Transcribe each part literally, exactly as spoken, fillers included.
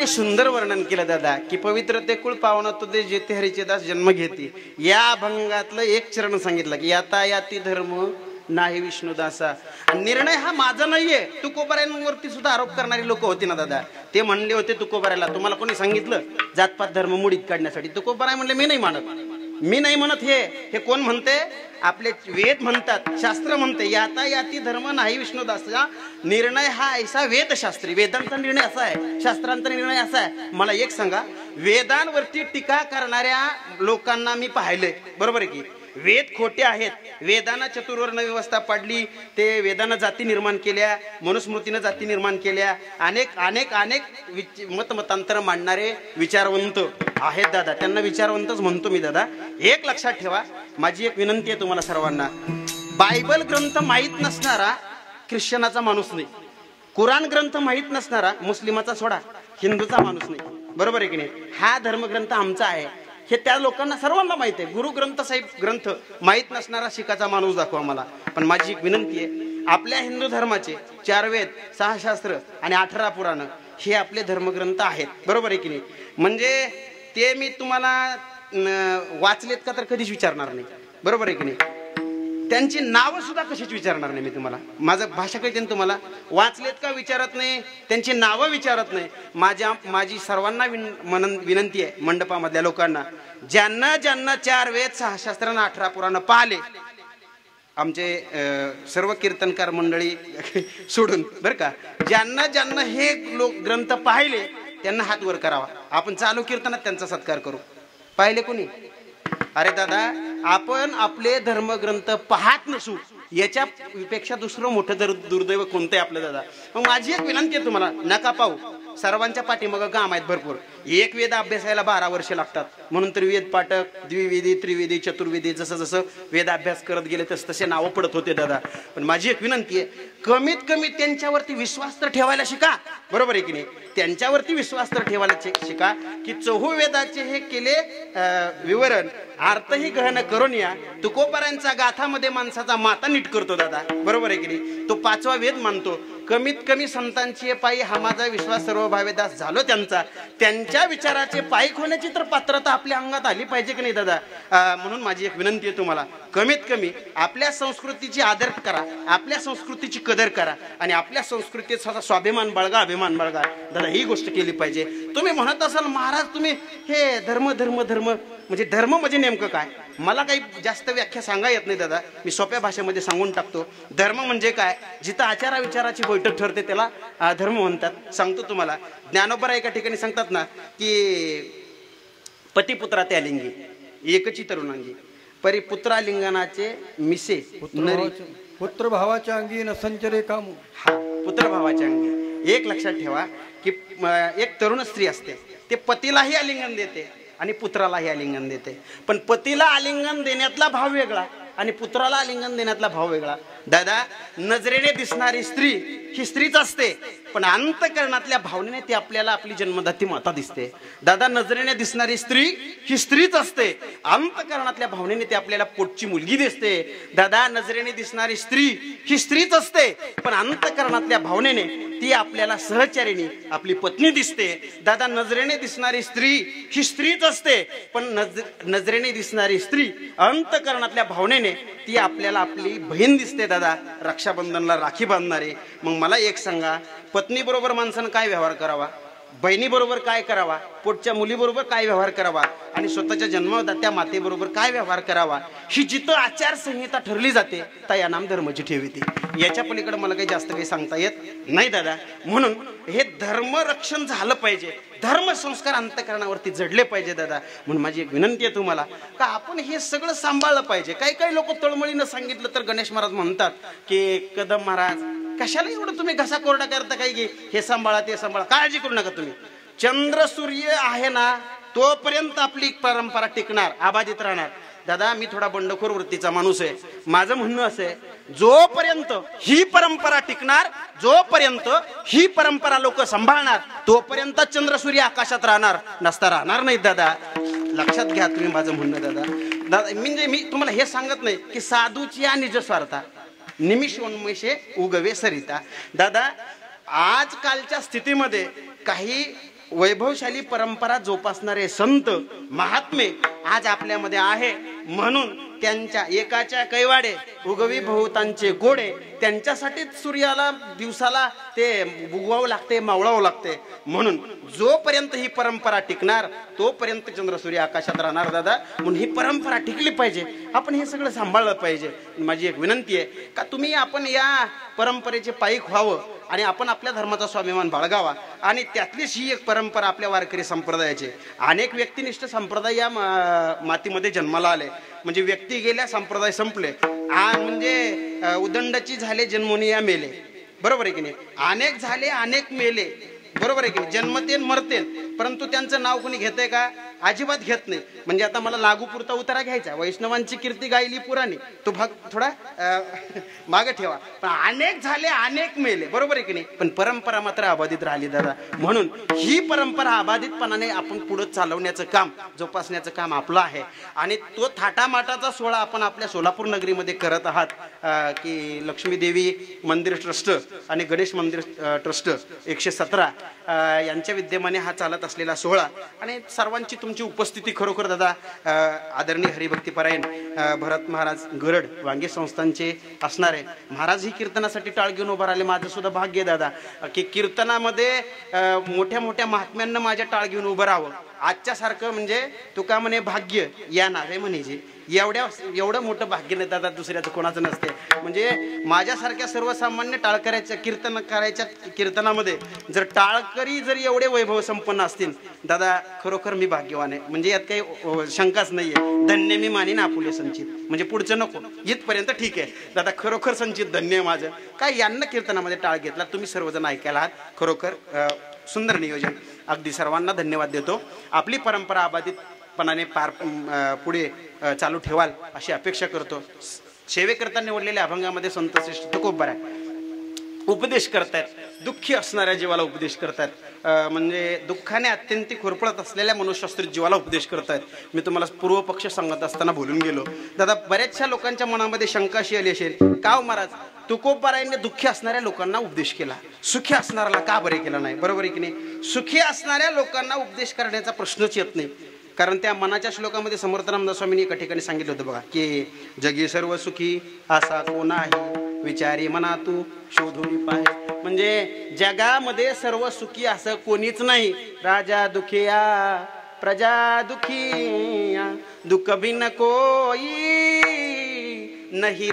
अतिशय सुंदर वर्णन केलं दादा की पवित्र ते कुळ पावन तुझे जेथे हरीचे दास जन्म घेते. या अभंगातलं एक चरण सांगितलं की याता याती धर्म नाही विष्णुदासा. निर्णय हा माझा नाहीये. तुकोबाऱ्यांवरती सुद्धा आरोप करणारी लोक होती ना दादा. ते म्हणले होते तुकोबाऱ्याला तुम्हाला कोणी सांगितलं जातपात धर्म मुडीत काढण्यासाठी. तुकोबाराय म्हणले मी नाही मानत, मी नाही म्हणत. हे हे कोण म्हणते? आपले वेद म्हणतात, शास्त्र म्हणते याता याती धर्म नाही विष्णुदासा. निर्णय हा ऐसा वेदशास्त्री. वेदांचा निर्णय असा आहे, शास्त्रांचा निर्णय असा आहे. मला एक सांगा, वेदांवरती टीका करणाऱ्या लोकांना मी पाहिलंय, बरोबर आहे की वेद खोटे आहेत. वेदांना चतुर्वर्ण व्यवस्था पाडली, ते वेदांना जाती निर्माण केल्या, मनुस्मृतीनं जाती निर्माण केल्या. अनेक अनेक अनेक मतमतांतर मांडणारे विचारवंत आहेत दादा. त्यांना विचारवंतच म्हणतो मी दादा. एक लक्षात ठेवा, माझी एक विनंती आहे तुम्हाला सर्वांना. बायबल ग्रंथ माहीत नसणारा ख्रिश्चनाचा माणूस नाही, कुराण ग्रंथ माहीत नसणारा मुस्लिमाचा सोडा हिंदूचा माणूस नाही, बरोबर आहे की नाही. हा धर्मग्रंथ आमचा आहे हे त्या लोकांना सर्वांना माहित आहे. गुरु ग्रंथ साहेब ग्रंथ माहीत नसणारा शिखाचा माणूस दाखवा मला. पण माझी एक विनंती आहे, आपल्या हिंदू धर्माचे चार वेद, सहा शास्त्र आणि अठरा पुराण हे आपले धर्मग्रंथ आहेत, बरोबर आहे की नाही. म्हणजे ते मी तुम्हाला वाचलेत का तर कधीच विचारणार नाही, बरोबर आहे की नाही. त्यांची नावं सुद्धा कशीच विचारणार नाही मी तुम्हाला. माझं भाषा कळते ना तुम्हाला. वाचलेत का विचारत नाही, त्यांची नावं विचारत नाही. माझ्या माझी सर्वांना विन मनन विनंती आहे मंडपामधल्या लोकांना, ज्यांना ज्यांना चार वेद, सहा शास्त्रांना अठरा पुराण पाहिले, आमचे सर्व कीर्तनकार मंडळी सोडून बरं का, ज्यांना ज्यांना हे लोक ग्रंथ पाहिले त्यांना हात वर करावा. आपण चालू कीर्तनात त्यांचा सत्कार करू. पाहिले कोणी? अरे दादा, आपण आपले धर्मग्रंथ पाहत नसू याच्यापेक्षा दुसरं मोठं दर दुर्दैव कोणतं आहे आपलं दादा. मग माझी एक विनंती आहे तुम्हाला, नका पाहू. सर्वांच्या पाठीमागं काम आहेत भरपूर. एक वेद अभ्यासायला बारा वर्ष लागतात, म्हणून तर वेद पाठक, द्विवेदी, त्रिवेदी, चतुर्वेदी जसं जसं वेद अभ्यास करत गेले तस तसे नावं पडत होते दादा. पण माझी एक विनंती आहे, कमीत कमी त्यांच्यावरती विश्वास तर ठेवायला शिका, बरोबर आहे की नाही. त्यांच्यावरती विश्वास तर ठेवायला शिका की चहुवेदाचे हे केले विवरण अर्थही गहन करून या. तुकोबारांचा गाथामध्ये माणसाचा माता नीट करतो दादा, बरोबर आहे की नाही. तो पाचवा वेद मानतो. कमीत कमी संतांची पायी हा माझा विश्वास सर्व भावेदास झालो त्यांचा. त्यांच्या विचाराचे पायीक होण्याची तर पात्रता आपल्या अंगात आली पाहिजे की नाही दादा. म्हणून माझी एक विनंती आहे तुम्हाला, कमीत कमी आपल्या संस्कृतीची आदर करा, आपल्या संस्कृतीची कदर करा आणि आपल्या संस्कृतीचा स्वाभिमान बाळगा, अभिमान बाळगा दादा. ही गोष्ट केली पाहिजे. तुम्ही म्हणत असाल महाराज तुम्ही हे धर्म धर्म धर्म म्हणजे धर्म म्हणजे नेमकं काय? मला काही जास्त व्याख्या सांगा येत नाही दादा. मी सोप्या भाषेमध्ये सांगून टाकतो. धर्म म्हणजे काय? जिथं आचारा विचाराची बैठक ठरते त्याला धर्म म्हणतात. सांगतो तुम्हाला. ज्ञानोबा एका ठिकाणी सांगतात ना की पतिपुत्रा त्या लिंगी एकची तरुणांगी परी पुत्रालिंगनाचे मिसे पुत्र भावाच्या अंगी न संचरे कामू. हा, पुत्र भावाच्या अंगी. एक लक्षात ठेवा की एक तरुण स्त्री असते, ते पतीलाही आलिंगन देते आणि पुत्रालाही आलिंगन देते. पण पतीला आलिंगन देण्यातला भाव वेगळा आणि पुत्राला आलिंगन देण्यातला भाव वेगळा. दादा, नजरेने दिसणारी स्त्री ही स्त्रीच असते, पण अंतकरणातल्या भावनेने ती आपल्याला आपली जन्मदाती माता दिसते. दादा, नजरेने दिसणारी स्त्री ही स्त्रीच असते, अंतकरणातल्या भावनेने ती आपल्याला पोटची मुलगी दिसते. दादा, नजरेने दिसणारी स्त्री ही स्त्रीच असते, पण अंतकरणातल्या भावनेने ती आपल्याला सहचारिणी आपली पत्नी दिसते. दादा, नजरेने दिसणारी स्त्री ही स्त्रीच असते, पण नज नजरेने दिसणारी स्त्री अंतकरणातल्या भावनेने ती आपल्याला आपली बहीण दिसते. दादा, रक्षाबंधनला राखी बांधणारे. मग मला एक सांगा, पत्नी बरोबर माणसानं काय व्यवहार करावा, बहिणी बरोबर काय करावा, पोटच्या मुलीबरोबर काय व्यवहार करावा आणि स्वतःच्या जन्मदात्या मातेबरोबर काय व्यवहार करावा, ही जिथं आचारसंहिता ठरली जाते त्या या नाम धर्माची ठेव येते. याच्या पलीकडे मला काही जास्त काही सांगता येत नाही दादा. म्हणून हे धर्मरक्षण झालं पाहिजे, धर्म संस्कार अंतकरणावरती जडले पाहिजे दादा. म्हणून माझी एक विनंती आहे तुम्हाला का आपण हे सगळं सांभाळलं पाहिजे. काही काही लोक तळमळीनं सांगितलं तर गणेश महाराज म्हणतात की कदम महाराज कशाला एवढं तुम्ही घसा कोरडा करता, काही की हे सांभाळा ते सांभाळा. काळजी करू नका तुम्ही. चंद्र सूर्य आहे ना तोपर्यंत आपली परंपरा टिकणार, अबाधित राहणार. दादा, मी थोडा बंडखोर वृत्तीचा माणूस आहे. माझं म्हणणं असं आहे, जोपर्यंत ही परंपरा टिकणार, जोपर्यंत ही परंपरा लोक सांभाळणार, तोपर्यंत चंद्र सूर्य आकाशात राहणार, नसता राहणार नाही दादा. लक्षात घ्या तुम्ही माझं म्हणणं दादा. दादा म्हणजे मी तुम्हाला हे सांगत नाही की साधूची या निज स्वार्था निमिषोन्मेषे उगवे सरिता. दादा, आजकालच्या स्थितीमध्ये काही वैभवशाली परंपरा जोपासणारे संत महात्मे आज आपल्यामध्ये आहे, म्हणून त्यांच्या एकाच्या कैवाडे उगवी बहुतांचे गोडे, त्यांच्यासाठीच सूर्याला दिवसाला ते उगवावं लागते, मावळावं लागते. म्हणून जोपर्यंत ही परंपरा टिकणार तोपर्यंत चंद्र सूर्य आकाशात राहणार दादा. म्हणून ही परंपरा टिकली पाहिजे, आपण हे सगळं सांभाळलं पाहिजे. माझी एक विनंती आहे का तुम्ही आपण या परंपरेचे पायीक व्हावं आणि आपण आपल्या धर्माचा स्वाभिमान बाळगावा. आणि त्यातलीच ही एक परंपरा आपल्या वारकरी संप्रदायाची. अनेक व्यक्तिनिष्ठ संप्रदाय या मातीमध्ये जन्माला आले, म्हणजे व्यक्ती गेल्या संप्रदाय संपले. आ म्हणजे उदंडाची झाले जन्मोनी या मेले, बरोबर आहे की नाही. अनेक झाले अनेक मेले, बरोबर आहे की नाही. जन्मतेन मरतेन, परंतु त्यांचं नाव कोणी घेतंय का? अजिबात घेत नाही. म्हणजे आता मला लागू पुरता उतारा घ्यायचा, वैष्णवांची कीर्ती गायली पुराणी, तो भाग थोडा मागे ठेवा. पण अनेक झाले अनेक मेले, बरोबर आहे की नाही. पण परंपरा मात्र अबाधित राहिली दादा. म्हणून ही परंपरा अबाधितपणाने आपण पुढे चालवण्याचं काम, जोपासण्याचं काम आपलं आहे. आणि तो थाटामाटाचा सोहळा आपण आपल्या सोलापूर नगरीमध्ये करत आहात की लक्ष्मी देवी मंदिर ट्रस्ट आणि गणेश मंदिर ट्रस्ट एकशे सतरा यांच्या विद्यमाने हा चालत असलेला सोहळा. आणि सर्वांची तुमची उपस्थिती खरोखर दादा आदरणीय हरिभक्तीपरायण भरत महाराज गरड वांगे संस्थांचे असणारे महाराज ही कीर्तनासाठी टाळ घेऊन उभा राहिले. माझं सुद्धा भाग्य आहे दादा की कीर्तनामध्ये मोठ्या मोठ्या महात्म्यांना माझ्या टाळ घेऊन उभं राहावं. आजच्या सारखं म्हणजे तुका म्हणे भाग्य या नावे म्हणायचे, एवढ्या एवढं मोठं भाग्य नाही दादा दुसऱ्याचं कोणाचं नसते. म्हणजे माझ्यासारख्या सर्वसामान्य टाळकऱ्याच्या कीर्तन करायच्या कीर्तनामध्ये जर टाळकरी जर एवढे वैभव संपन्न असतील दादा, खरोखर मी भाग्यवान आहे. म्हणजे यात काही शंकाच नाहीये. धन्य मी मानीन आपुले संचित, म्हणजे पुढचं नको, इथपर्यंत ठीक आहे दादा. खरोखर संचित धन्य आहे माझं. काय यांना कीर्तनामध्ये टाळ घेतला, तुम्ही सर्वजण ऐकायला आहात. खरोखर सुंदर नियोजन. अगदी सर्वांना धन्यवाद देतो. आपली परंपरा अबाधितपणाने पार पुढे चालू ठेवाल अशी अपेक्षा करतो. सेवेकरता निवडलेल्या अभंगामध्ये संत श्रेष्ठ तुकोबरा उपदेश करतायत, दुःखी असणाऱ्या जीवाला उपदेश करतायत, म्हणजे दुःखाने अत्यंत खुरपळत असलेल्या मनुष्यस्त्री जीवाला उपदेश करतायत. मी तुम्हाला पूर्व पक्ष सांगत असताना बोलून गेलो दादा. बऱ्याचशा लोकांच्या मनामध्ये शंका अशी आली असेल, का महाराज तुकोबारायांनी दुःखी असणाऱ्या लोकांना उपदेश केला, सुखी असणाऱ्याला का बरे केला नाही? बरोबर आहे की नाही. सुखी असणाऱ्या लोकांना उपदेश करण्याचा प्रश्नच येत नाही. कारण त्या मनाच्या श्लोकामध्ये समर्थ रामदास स्वामींनी एका ठिकाणी सांगितलं होतं बघा की जगी सर्व सुखी असा कोण आहे, विचारी मना तू शोधून पाहे. म्हणजे जगामध्ये सर्व सुखी असं कोणीच नाही. राजा दुखिया प्रजा दुखिया, दुःख बिन कोई नहीं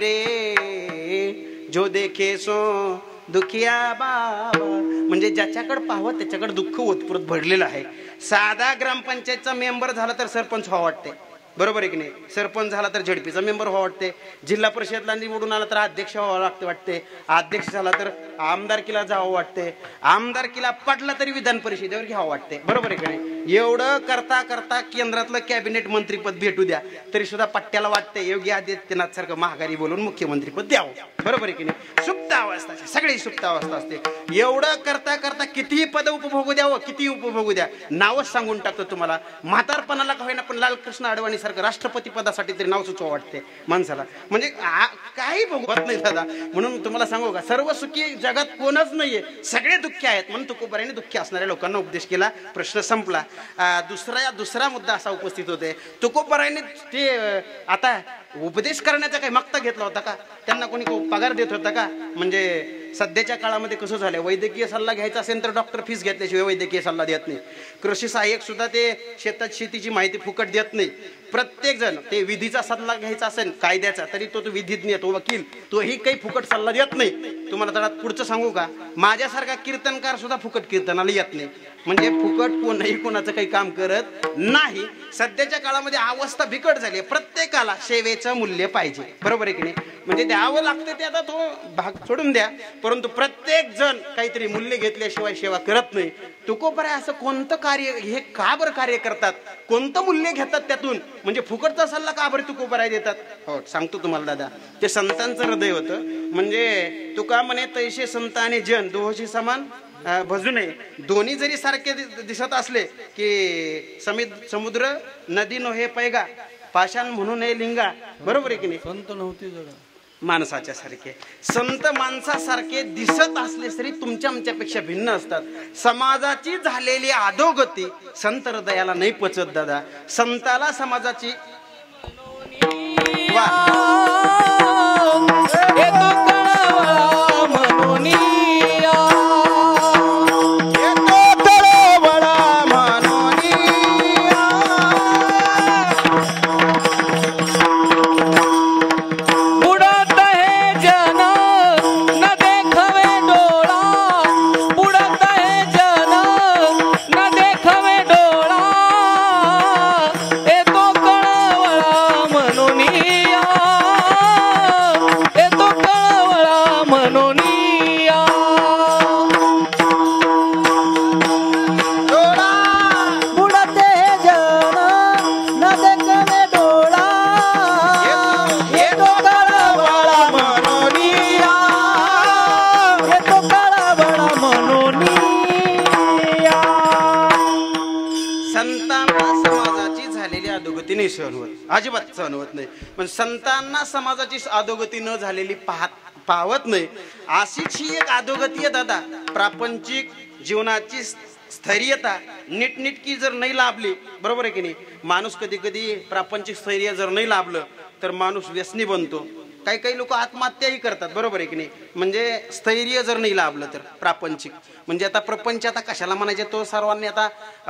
रे, जो देखे सो दुखिया बाबा. म्हणजे ज्याच्याकडे पाहावं त्याच्याकडे दुःख ओतप्रोत भरलेलं आहे. साधा ग्रामपंचायतचा मेंबर झाला तर सरपंच व्हावं वाटते, बरोबर आहे की नाही. सरपंच झाला तर झेडपीचा मेंबर व्हावं वाटते. जिल्हा परिषदला निवडून आला तर अध्यक्ष व्हावं लागते वाटते. अध्यक्ष झाला तर आमदारकीला जावं वाटते. आमदारकीला पडला तरी विधान परिषदेवर घ्यावं वाटते, बरोबर आहे की नाही. एवढं करता करता केंद्रातलं कॅबिनेट मंत्रीपद भेटू द्या तरी सुद्धा पट्ट्याला वाटते योगी आदित्यनाथ सारखं महागारी बोलून मुख्यमंत्रीपद द्यावं, बरोबर आहे की नाही. सुप्त अवस्था, सगळी सुप्त अवस्था असते. एवढं करता करता कितीही पद उपभोगू द्यावं, कितीही उपभोगू द्या. नावच सांगून टाकतो तुम्हाला, म्हातारपणाला का होईना पण लालकृष्ण अडवाणी सारखं राष्ट्रपती पदासाठी तरी नाव सुचवा वाटते माणसाला. म्हणजे काही भोगवत नाही दादा. म्हणून तुम्हाला सांगू का, सर्व सुखी जगात कोणच नाहीये, सगळे दुःखी आहेत. म्हणून तुकोबारायांनी दुःखी असणाऱ्या लोकांना उपदेश केला, प्रश्न संपला. दुसरा दुसरा मुद्दा असा उपस्थित होते, तुकोबारायांनी ते आता उपदेश करण्याचा काही मागता घेतला होता का? त्यांना कोणी पगार देत होता का? म्हणजे सध्याच्या काळामध्ये कसं झालं, वैद्यकीय सल्ला घ्यायचा असेल तर डॉक्टर फीस घेतल्याशिवाय वैद्यकीय सल्ला देत नाही. कृषी सहाय्यक सुद्धा ते शेतात शेतीची माहिती फुकट देत नाही. प्रत्येक जण ते विधीचा सल्ला घ्यायचा असेल कायद्याचा तरी तो तो विधिज्ञ, तो वकील, तोही काही फुकट सल्ला देत नाही. तुम्हाला तर पुढचं सांगू का, माझ्यासारखा कीर्तनकार सुद्धा फुकट कीर्तनाला येत नाही. म्हणजे फुकट कोणही कोणाचं काही काम करत नाही. सध्याच्या काळामध्ये अवस्था बिकट झाली. प्रत्येकाला सेवेचं मूल्य पाहिजे, बरोबर आहे की नाही. म्हणजे द्यावं लागते ते, आता तो भाग सोडून द्या, परंतु प्रत्येक जण काहीतरी मूल्य घेतल्याशिवाय सेवा करत नाही. तुकोबाराय असं कोणतं कार्य, हे का बरं कार्य करतात, कोणतं मूल्य घेतात त्यातून, म्हणजे फुकटचा सल्ला का बरं तुकोबाराय देतात? हो सांगतो तुम्हाला दादा. ते संतांचं हृदय होतं. म्हणजे तुका म्हणे तैसे संत आणि जन दोहोशी समान भजू नये. दोन्ही जरी सारखे दिसत असले की समुद्र नदी नो हे पैगा, पाषाण म्हणून हे लिंगा, बरोबर आहे की नाही. संत नव्हती जगा, माणसाच्या सारखे. संत माणसासारखे दिसत असले तरी तुमच्या आमच्यापेक्षा भिन्न असतात. समाजाची झालेली अधोगती संत हृदयाला नाही पचत दादा. संताला समाजाची वा सहन होत, अजिबात सहन होत नाही. पण संतांना समाजाची अधोगती न झालेली पाहत पावत नाही. अशीच ही एक अधोगती आहे दादा. प्रापंचिक जीवनाची स्थैर्यता नीटनीटकी जर नाही लाभली, बरोबर आहे की नाही, माणूस कधी कधी प्रापंचिक स्थैर्य जर नाही लाभलं तर माणूस व्यसनी बनतो. काही काही लोक आत्महत्याही करतात, बरोबर आहे की नाही. म्हणजे स्थैर्य जर नाही लाभलं तर प्रापंचिक म्हणजे आता प्रपंच आता कशाला म्हणायचे तो सर्वांनी आता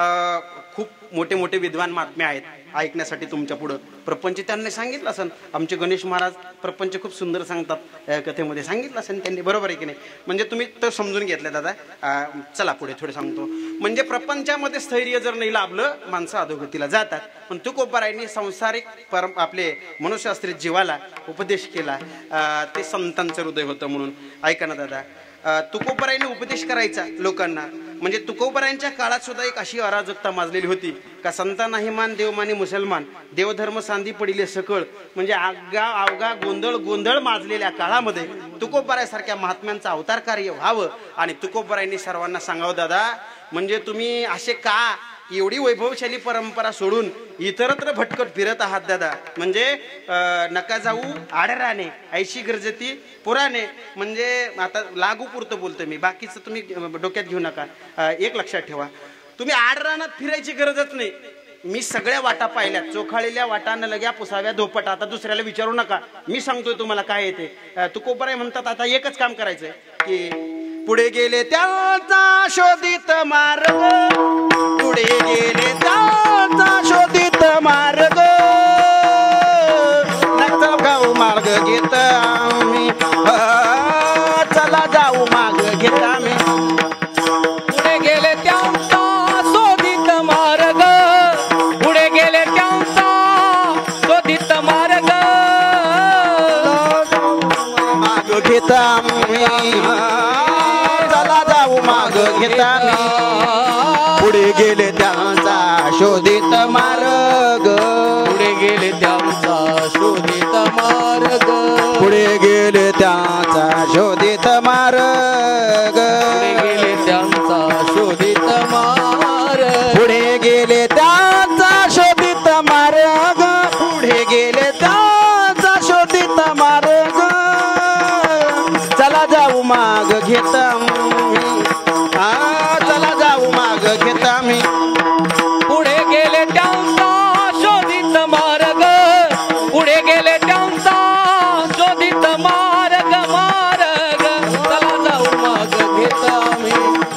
खूप मोठे मोठे विद्वान महात्मे आहेत ऐकण्यासाठी तुमच्या पुढं. प्रपंच त्यांनी सांगितलं असेल. आमचे गणेश महाराज प्रपंच खूप सुंदर सांगतात, कथेमध्ये सांगितलं असेल त्यांनी, बरोबर आहे की नाही. म्हणजे तुम्ही तर समजून घेतलं दादा. चला पुढे थोडे सांगतो. म्हणजे प्रपंचामध्ये स्थैर्य जर नाही लाभलं माणसं अधोगतीला जातात. पण तुकोबारायांनी संसारिक परम आपले मनुशास्त्री जीवाला उपदेश केला. ते संतांचं हृदय होतं म्हणून. ऐका ना दादा, तुकोबारायांनी उपदेश करायचा लोकांना. म्हणजे तुकोबारायांच्या काळात सुद्धा एक अशी अराजकता माजलेली होती का संतांनाही मान देवमानी मुसलमान, देवधर्म सांधी पडिले सकळ. म्हणजे आगा अवघा गोंधळ गोंधळ माजलेल्या काळामध्ये तुकोबारायासारख्या महात्म्यांचं अवतार कार्य व्हावं. आणि तुकोबारायांनी सर्वांना सांगावं दादा, म्हणजे तुम्ही असे का एवढी वैभवशाली परंपरा सोडून इतरत्र भटकट फिरत आहात दादा. म्हणजे नका जाऊ आडराने ऐशी गरजती पुराणे. म्हणजे आता लागू पुरतं बोलतो मी, बाकीचं तुम्ही डोक्यात घेऊ नका. एक लक्षात ठेवा, तुम्ही आडरानात फिरायची गरजच नाही. मी सगळ्या वाटा पाहिल्या, चोखाळलेल्या वाटा न लग्या पुसाव्या धोपट. आता दुसऱ्याला विचारू नका, मी सांगतोय तुम्हाला काय येते. तुकोबाराय म्हणतात आता एकच काम करायचंय की पुढे गेले त्यांचा शोधित मार्ग, पुढे गेले त्यांचा शोधित मार्ग, नका गाऊ मार्ग घेत आम्ही, चला जाऊ मार्ग घेत आम्ही. पुढे गेले त्यांचा शोधित मार्ग, पुढे गेले त्यांचा शोधित मार्ग, मार्ग घेत आम्ही, माग घेता. पुढे गेले त्यांचा शोधित मार्ग, पुढे गेले त्यांचा शोधित मार्ग, पुढे गेले त्यांचा शोधित मार्ग, पुढे गेले त्यांचा शोधित मार्ग, पुढे गेले त्यांचा शोधित मार्ग, पुढे गेले त्यांचा शोधित मार्ग, चला जाऊ माग घेता. चला जाऊ माग घेता मी. पुढे गेले त्यांचा शोधित मार्ग, पुढे गेले त्यांचा शोधित मार्ग, मार्ग चला जाऊ माग घेता मी.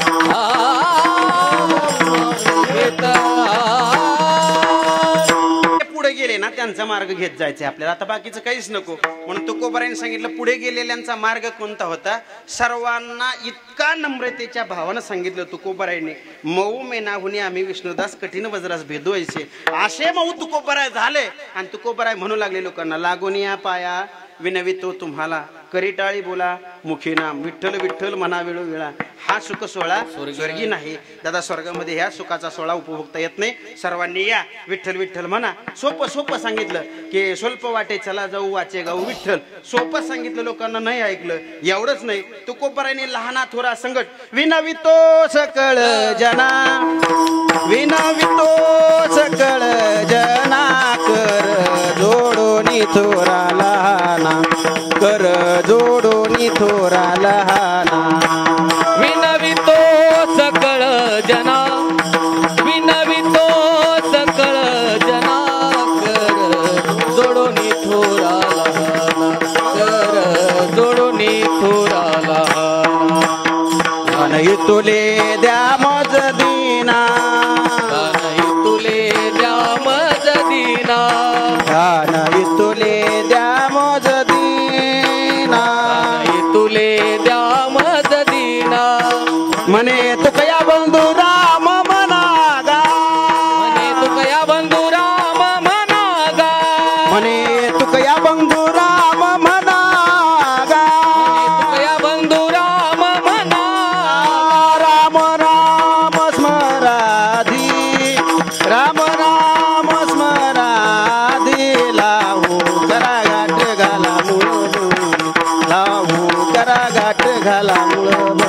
पुढे गेले ना त्यांचा मार्ग घेत जायचंय आपल्याला. आता बाकीचं काहीच नको. म्हणून तुकोबारायांनी सांगितलं पुढे गेलेल्यांचा मार्ग कोणता होता. सर्वांना इतका नम्रतेच्या भावानं सांगितलं तुकोबारायांनी, मऊ मेनाहुनी आम्ही विष्णुदास कठीण वज्रास भेदवायचे. असे मऊ तुकोबाराय झाले. आणि तुकोबाराय म्हणू लागले लोकांना, लागून या पाया विनवितो तुम्हाला, करीटाळी बोला मुखी नाम, विठ्ठल विठ्ठल म्हणा वेळोवेळा. हा सुख सोहळा स्वर्गी नाही दादा. स्वर्गामध्ये ह्या सुखाचा सोहळा उपभोगता येत नाही. सर्वांनी या विठ्ठल विठ्ठल म्हणा. सोपं सोपं सांगितलं की स्वल्प वाटे चला जाऊ वाचे गाऊ विठ्ठल. सोपं सांगितलं, लोकांना नाही ऐकलं. एवढंच नाही, तुकोबारायांनी लहाना थोरा संकट विनवितो सकळ जना, विनवितो सकळ जना, कर जोडोनी थोरा लहाना. कर जोडून थोरा लहाना विनवितो सकळ जना विनवितो सकळ जना कर जोडून थोरा लहाना कर जोडून थोरा लहाना नाही तुले द्या मज दीना नाही तुले द्या मज दीना नाही तुले द्या मज दीना नाही तुले द्या मज दीना म्हणे तू कया बंधू राम मनागा म्हणे तू कया बंधू राम मनागा म्हणे तू कया बंधू राम मनागा तू कया बंधू राम मना राम राम स्मराधी राम राम स्मराधी लावू करा गाठ घाला मुळ लावू करा गाठ घाला मुळ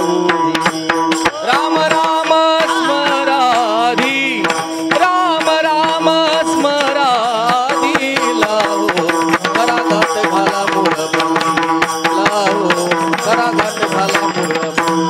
राम राम स्मराधी राम राम स्मराधी लाहो करा गाठ घाला मुळ लाहो करा गाठ घाला मुळ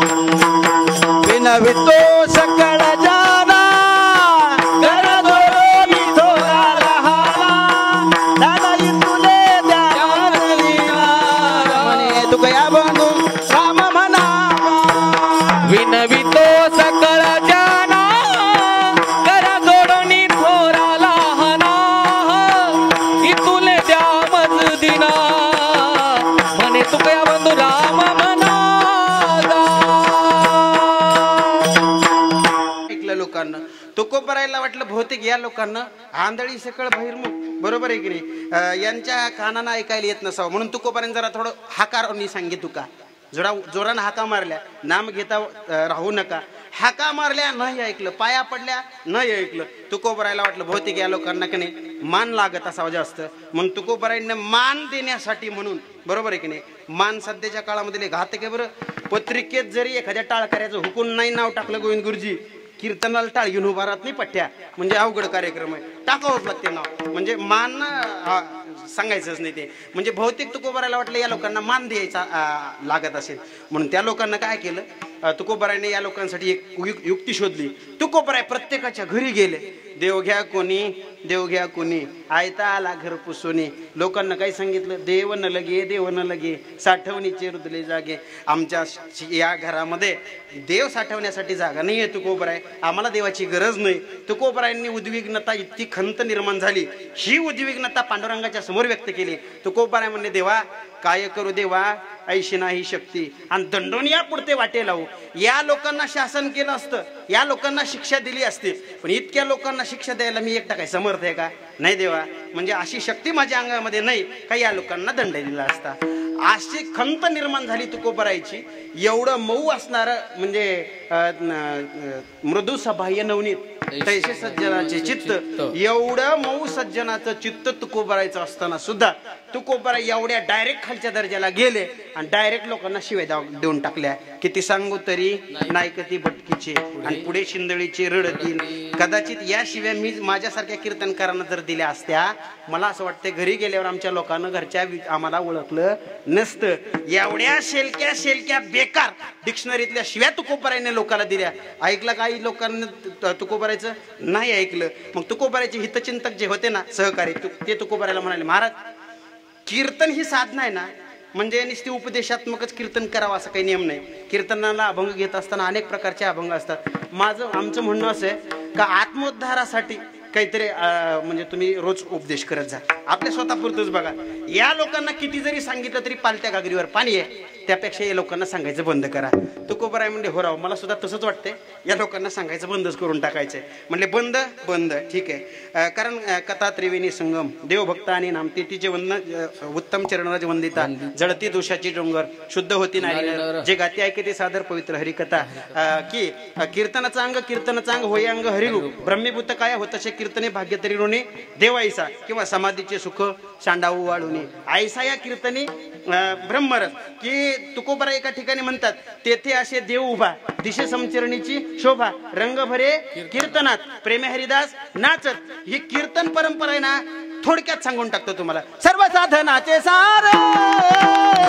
विनवितो सकळ जाना कर जोडून थोरा लहाना दादा तुले द्या मजलीना म्हणे तू कया बंधू राम म्हणा विनवितो सकळ जाना कर जोडणी थोरा लहाना इतुले द्या मज दिना म्हणे तू कया बंधू राम मनागा ऐकलं लोकांना तुकोबरायला वाटलं बहुतेक या लोकांना आंधळी सकळ बहिर्मुख बरोबर आहे की नाही अं, यांच्या कानानं ऐकायला येत नसावं म्हणून तुकोबरायने जरा थोडं हाकारांनी सांगे तुका जोरा जोरानं हाका मारल्या नाम घेता अं, राहू नका हाका मारल्या नाही ऐकलं पाया पडल्या नाही ऐकलं तुकोबरायला वाटलं बहुतेक या लोकांना की नाही मान लागत असावं जास्त म्हणून तुकोबरायने मान देण्यासाठी म्हणून बरोबर आहे की नाही मान सध्याच्या काळामध्ये घातक आहे बरं पत्रिकेत जरी एखाद्या टाळकऱ्याचं हुकून नाही नाव टाकलं गोविंद गुरुजी कीर्तनाला टाळ घेऊन उभा राहत नाही पठ्ठ्या म्हणजे अवघड कार्यक्रम आहे टाकावंच लागते नाव म्हणजे मान हा, सांगायचंच नाही ते म्हणजे बहुतेक तुकोबरायला वाटलं या लोकांना मान द्यायचा आ, लागत असेल म्हणून त्या लोकांना काय केलं तुकोबरायने या लोकांसाठी एक यु- युक्ती शोधली तुकोबराय प्रत्येकाच्या घरी गेले देव घ्या कोणी देव घ्या कोणी आयता आला घर पुसोनी लोकांना काही सांगितलं देव न लगे देव न लगे साठवणीचे रुदले जागे आमच्या या घरामध्ये देव साठवण्यासाठी जागा नाही आहे तुकोबराय आम्हाला देवाची गरज नाही तुकोबरायांनी उद्विग्नता इतकी खंत निर्माण झाली ही उद्विग्नता पांडुरंगाच्या समोर व्यक्त केली तुकोबराय म्हणले देवा काय करू देवा ऐशी नाही शक्ती आणि दंडोनिया पुढते वाटे लावू या लोकांना शासन केलं असतं या लोकांना शिक्षा दिली असती पण इतक्या लोकांना शिक्षा द्यायला मी एकटा काय समर्थ आहे का नाही देवा म्हणजे अशी शक्ती माझ्या अंगामध्ये नाही का या लोकांना दंड दिला असता अशी खंत निर्माण झाली तुकोबरायची एवढं मऊ असणारं म्हणजे मृदू सबाह्य नवनीत तैसे सज्जनाचे चित्त एवढं मऊ सज्जनाचं चित्त तुकोबरायचं असताना सुद्धा तुकोबराय एवढ्या डायरेक्ट खालच्या दर्जाला गेले आणि डायरेक्ट लोकांना शिव्या देऊन टाकल्या किती सांगू तरी नायकती भटकीचे आणि पुढे शिंदळीचे रडतील कदाचित या शिव्या मी माझ्यासारख्या कीर्तनकारांना जर दिल्या असत्या मला असं वाटतं घरी गेल्यावर आमच्या लोकांना घरच्या आम्हाला ओळखलं नसतं एवढ्या शेलक्या शेलक्या बेकार डिक्शनरीतल्या शिव्या तुकोबरायने लोकांना दिल्या ऐकलं काही लोकांना तुकोबरायचं नाही ऐकलं मग तुकोबरायचे हितचिंतक जे होते ना सहकारी ते तुकोबरायला म्हणाले महाराज कीर्तन ही साधना आहे ना म्हणजे नुसती उपदेशात्मकच कीर्तन करावं असं काही नियम नाही कीर्तनाला अभंग घेत असताना अनेक प्रकारचे अभंग असतात माझं आमचं म्हणणं असं आहे का आत्मोद्धारासाठी काहीतरी म्हणजे तुम्ही रोज उपदेश करत जा आपल्या स्वतःपुरतच बघा या लोकांना किती जरी सांगितलं तरी पालत्या गागरीवर पाणी आहे त्यापेक्षा या लोकांना सांगायचं बंद करा तुकोबराय म्हणजे हो राव मला सुद्धा तसंच वाटतंय या लोकांना सांगायचं बंदच करून टाकायचंय म्हणले बंद बंद ठीक आहे कारण कथा त्रिवेणी संगम देवभक्त आणि नामती तिचे वंदन उत्तम चरणराज वंदिता जळती दोषाची डोंगर शुद्ध होती नाही जे गाती ऐकते सादर पवित्र हरिकथा की कीर्तनाचं अंग कीर्तनाचं अंग होय अंग हरिरूप ब्रह्मीभूत काय होतसे कीर्तने भाग्य तरी ऋणी देवाईसा किंवा समाधीचे सुख सांडावू वाळूने आयसा या कीर्तने ब्रह्मरस की तुकोबराय एका ठिकाणी म्हणतात तेथे असे देव उभा दिशे समचरणीची शोभा रंग भरे कीर्तनात प्रेमे हरिदास नाचत ही कीर्तन परंपरा आहे ना थोडक्यात सांगून टाकतो तुम्हाला सर्व साधनाचे सार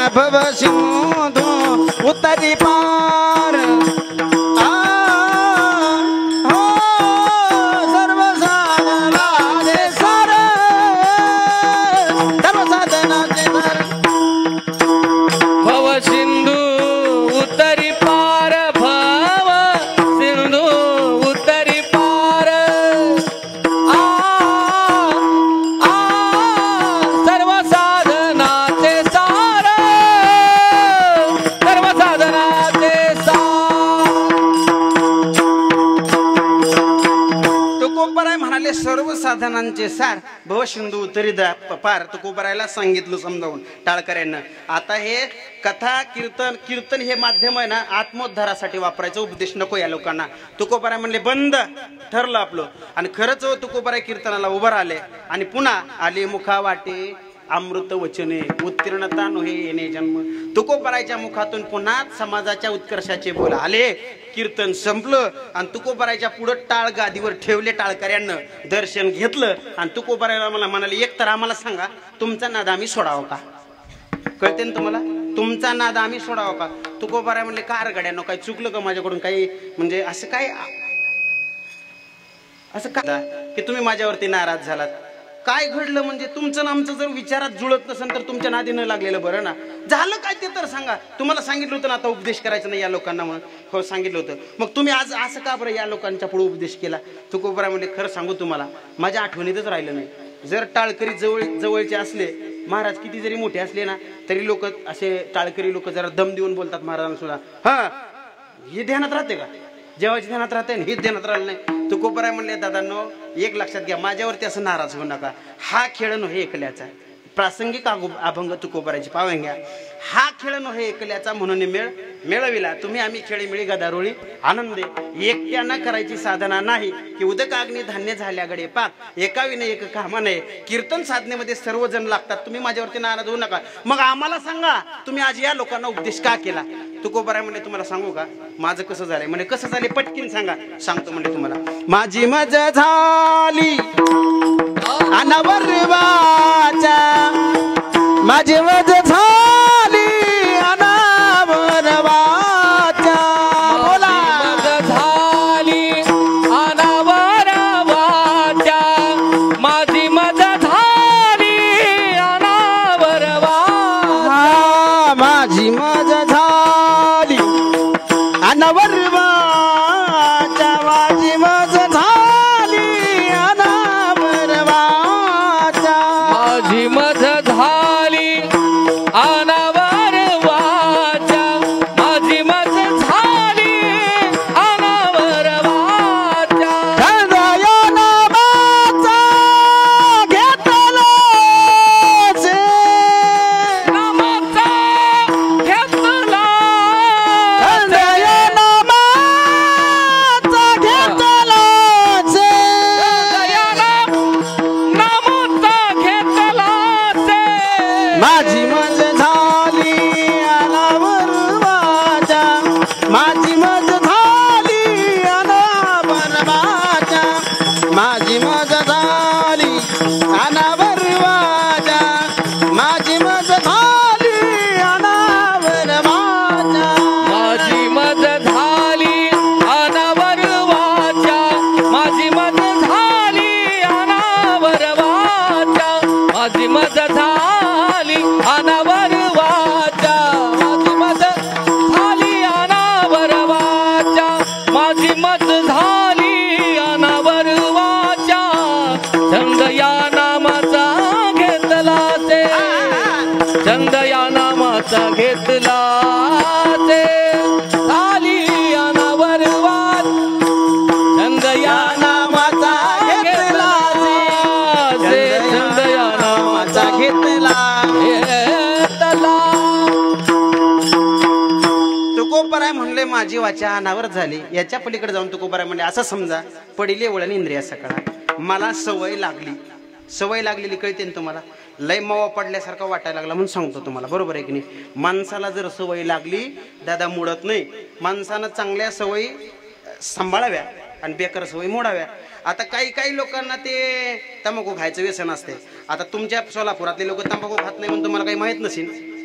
भव सिंधू उतरी पार आ, हो, सर्व साधनाचे सार सर्व साधनाचे सार भव सिंधू उतरी पार भव सिंधू उतरी पार आ आ सर्व साधनाचे सार सर्व साधनाचे सार तुकोबाराय म्हणाले सर्व साधनांचे सार भव सिंधू उतरी दा पार. तुकोबारायला सांगितलं समजावून टाळकऱ्यांना. आता हे कथा कीर्तन कीर्तन हे माध्यम आहे ना आत्मोद्धारासाठी वापरायचं. उपदेश नको या लोकांना. तुकोबाराय म्हणले बंद ठरलं आपलं. आणि खरंच तुकोबाराय कीर्तनाला उभं राहिले आणि पुन्हा आले मुखा वाटे अमृत वचने उत्तीर्णता नोहे येणे जन्म. तुकोबारायच्या मुखातून पुन्हा समाजाच्या उत्कर्षाचे बोल आले. कीर्तन संपलं आणि तुकोबारायच्या पुढं टाळ गादीवर ठेवले. टाळकऱ्यांना दर्शन घेतलं आणि तुकोबारायला मला म्हणाले एक तर आम्हाला सांगा तुमचा नाद आम्ही सोडावं का. कळते ना तुम्हाला. तुमचा नाद आम्ही सोडावं का. तुकोबाराय म्हणले का गड्यांनो काही चुकलं का माझ्याकडून काही म्हणजे असं काय असं का की तुम्ही माझ्यावरती नाराज झालात. काय घडलं म्हणजे तुमचं आमचं जर विचारात जुळत नसेल तर तुमच्या नादी न लागलेलं बरं ना. झालं काय ते तर सांगा. तुम्हाला सांगितलं होतं ना आता उपदेश करायचं नाही या लोकांना म्हणून. हो सांगितलं होतं. मग तुम्ही आज असं का बरं या लोकांच्या पुढे उपदेश केला. तुकोबाराय म्हणजे खरं सांगू तुम्हाला माझ्या आठवणीतच राहिलं नाही. जर टाळकरी जवळ जवळचे असले महाराज किती जरी मोठे असले ना तरी लोक असे टाळकरी लोक जरा दम देऊन बोलतात महाराजांना सुद्धा. हा हे ध्यानात राहते का. जेव्हाच्या ध्यानात राहते हेच ध्यानात राहिलं नाही. तुकोबाराय म्हणले दादांनो एक लक्षात घ्या माझ्यावरती असं नाराज होऊ नका. हा खेळ नव्हे एकल्याचा. प्रासंगिक अभंग तुकोबारायची पाहून घ्या. हा खेळ नव्हे एकल्याचा म्हणून मेळ मिळविला तुम्ही आम्ही खेळीमिळी गदारोळी आनंदे. एकट्यानं करायची साधना नाही की उदक अग्नी धान्य झाल्या गडे पाक एका विने एक कामा नये. कीर्तन साधनेमध्ये सर्वजण लागतात. तुम्ही माझ्यावरती नाराज होऊ नका. मग आम्हाला सांगा तुम्ही आज या लोकांना उपदेश का केला. तुकोबाराय म्हणजे तुम्हाला सांगू का माझं कसं झालंय म्हणजे कसं झाले पटकीन सांगा. सांगतो म्हणजे तुम्हाला. माझी मजा झाली अनावरवाचा माझी मजा झाली अनावरवाचा. बोला झाली अनावरवाचा माझी मजा झाली अनावरवा माझी मजा झाली अनावरवाचा माझी मजा झाली अनावरवाचा माझी मजा झाली अनावरवाचा माझी मजा झाली अनावरवाचा. हृदया नामाचा घेतला से नामाचा घेतला हृदया नामाचा घेतला से दयाला नामाचा घेतला से माझी मज झाली अनावरवाचा माझी मज झाली अनावरवाचा माझी मज झाली अनावरवाचा माझी मज झाली अनावरवाचा माझी मज झाली अनावरवाचा माझी मज झाली अनावरवाचा माझी मज झाली अनावरवाचा माझी मज झाली अनावरवाचा माझी मज झाली अनावरवाचा. छंद या नामाचा घेतला से छंद या नामाचा घेतला से झाली अनावरवाच छंद या नामाचा घेतला से छंद या नामाचा घेतला घेतला. तुकोबाराय म्हणले माझी वाचा अनावर झाली. याच्या पलीकडे जाऊन तुकोबाराय म्हणले असं समजा पडिले वळण इंद्रिया सकाळ मला सवय लागली. सवय लागलेली कळते ना तुम्हाला. लय मावा पडल्यासारखा वाटायला लागला म्हणून सांगतो तुम्हाला. बरोबर आहे की नाही. माणसाला जर सवय लागली दादा मोडत नाही. माणसानं चांगल्या सवयी सांभाळाव्या आणि बेकार सवयी मोडाव्या. आता काही काही लोकांना ते तंबाखू खायचं व्यसन असते. आता तुमच्या सोलापुरातले लोक तंबाखू खात नाही म्हणून तुम्हाला काही माहित नसेल.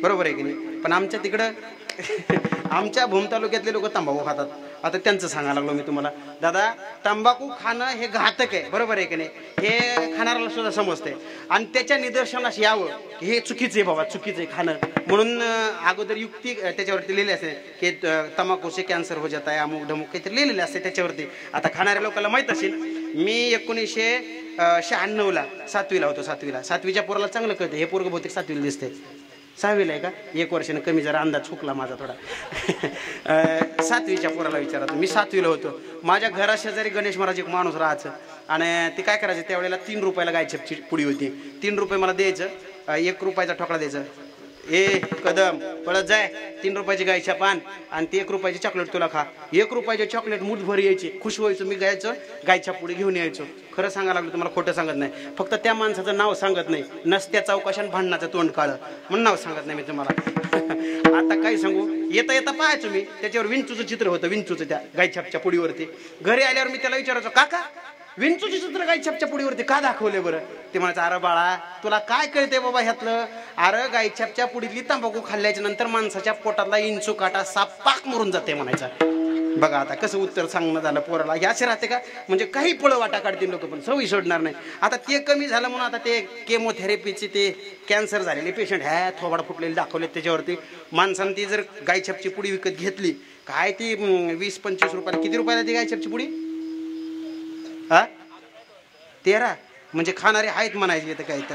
बरोबर आहे की नाही? पण आमच्या तिकडं आमच्या भूम तालुक्यातले लोक तंबाखू खातात. आता त्यांचं सांगायला लागलो मी तुम्हाला. दादा, तंबाखू खाणं हे घातक आहे, बरोबर आहे की नाही? हे खाणाऱ्याला सुद्धा समजते. आणि त्याच्या निदर्शनास यावं की हे चुकीचं आहे बाबा, चुकीचं आहे खाणं. म्हणून अगोदर युक्ती त्याच्यावरती लिहिली असते की तंबाखूचे कॅन्सर हो जात आहे, अमुक ढमुक काहीतरी लिहिलेले असते त्याच्यावरती. आता खाणाऱ्या लोकांना माहीत असेल. मी एकोणीसशे शहाण्णवला सातवीला होतो. सातवीला सातवीच्या पोराला चांगलं कळतं. हे पोरग बहुतेक सातवीला दिसते. सहावीला आहे का? एक वर्षानं कमी, जरा अंदाज चुकला माझा थोडा. सातवीच्या पोराला विचारा. मी सातवीला होतो. माझ्या घराशेजारी गणेश महाराज एक माणूस राहायचं. आणि ते काय करायचं, त्यावेळेला तीन रुपयाला गायछापची पुडी होती. तीन रुपये मला द्यायचं, एक रुपयाचा ठोकळा द्यायचं. ए कदम पळत जाय, तीन रुपयाची गायच्या पान आणि ते एक रुपयाची चॉकलेट तुला खा. एक रुपयाचे चॉकलेट मुठभर यायची, खुश व्हायचो मी. गायचं गायच्या पुढे घेऊन यायचो. खरं सांगायला लागलो तुम्हाला, खोटं सांगत नाही. फक्त त्या माणसाचं नाव सांगत नाही. नसत्या चौकशान भांडणाचं तोंड काळं म्हणून नाव सांगत नाही मी तुम्हाला. आता काय सांगू, येता येता पाहायचो मी, त्याच्यावर विंचूचं चित्र होतं. विंचूचं त्या गायछापच्या पुडीवरती. घरी आल्यावर मी त्याला विचारायचो, काका विंचूची चित्र गायछापच्या पुडीवरती का दाखवले बरं? ते म्हणायचं, अरे बाळा तुला काय कळते बाबा ह्यातलं? अरे गायछापच्या पुडीतली तंबाखू खाल्ल्याच्या नंतर माणसाच्या पोटातला इंचू काटा साप पाक मरून जाते म्हणायचा. बघा आता कसं उत्तर सांगणं झालं पोराला. हे असे राहते का? म्हणजे काही पळ वाटा काढतील लोक, पण सवयी सोडणार नाही. आता ते कमी झालं म्हणून आता ते केमोथेरपीचे ते कॅन्सर झालेले पेशंट ह्या थोबाड फुटलेले दाखवले त्याच्यावरती. माणसानं ती जर गायछापची पुडी विकत घेतली, काय ती वीस पंचवीस रुपयाला, किती रुपयाला ती गायछापची पुडी? हा तेरा. म्हणजे खाणारे आहेत म्हणायचे तर काही तर.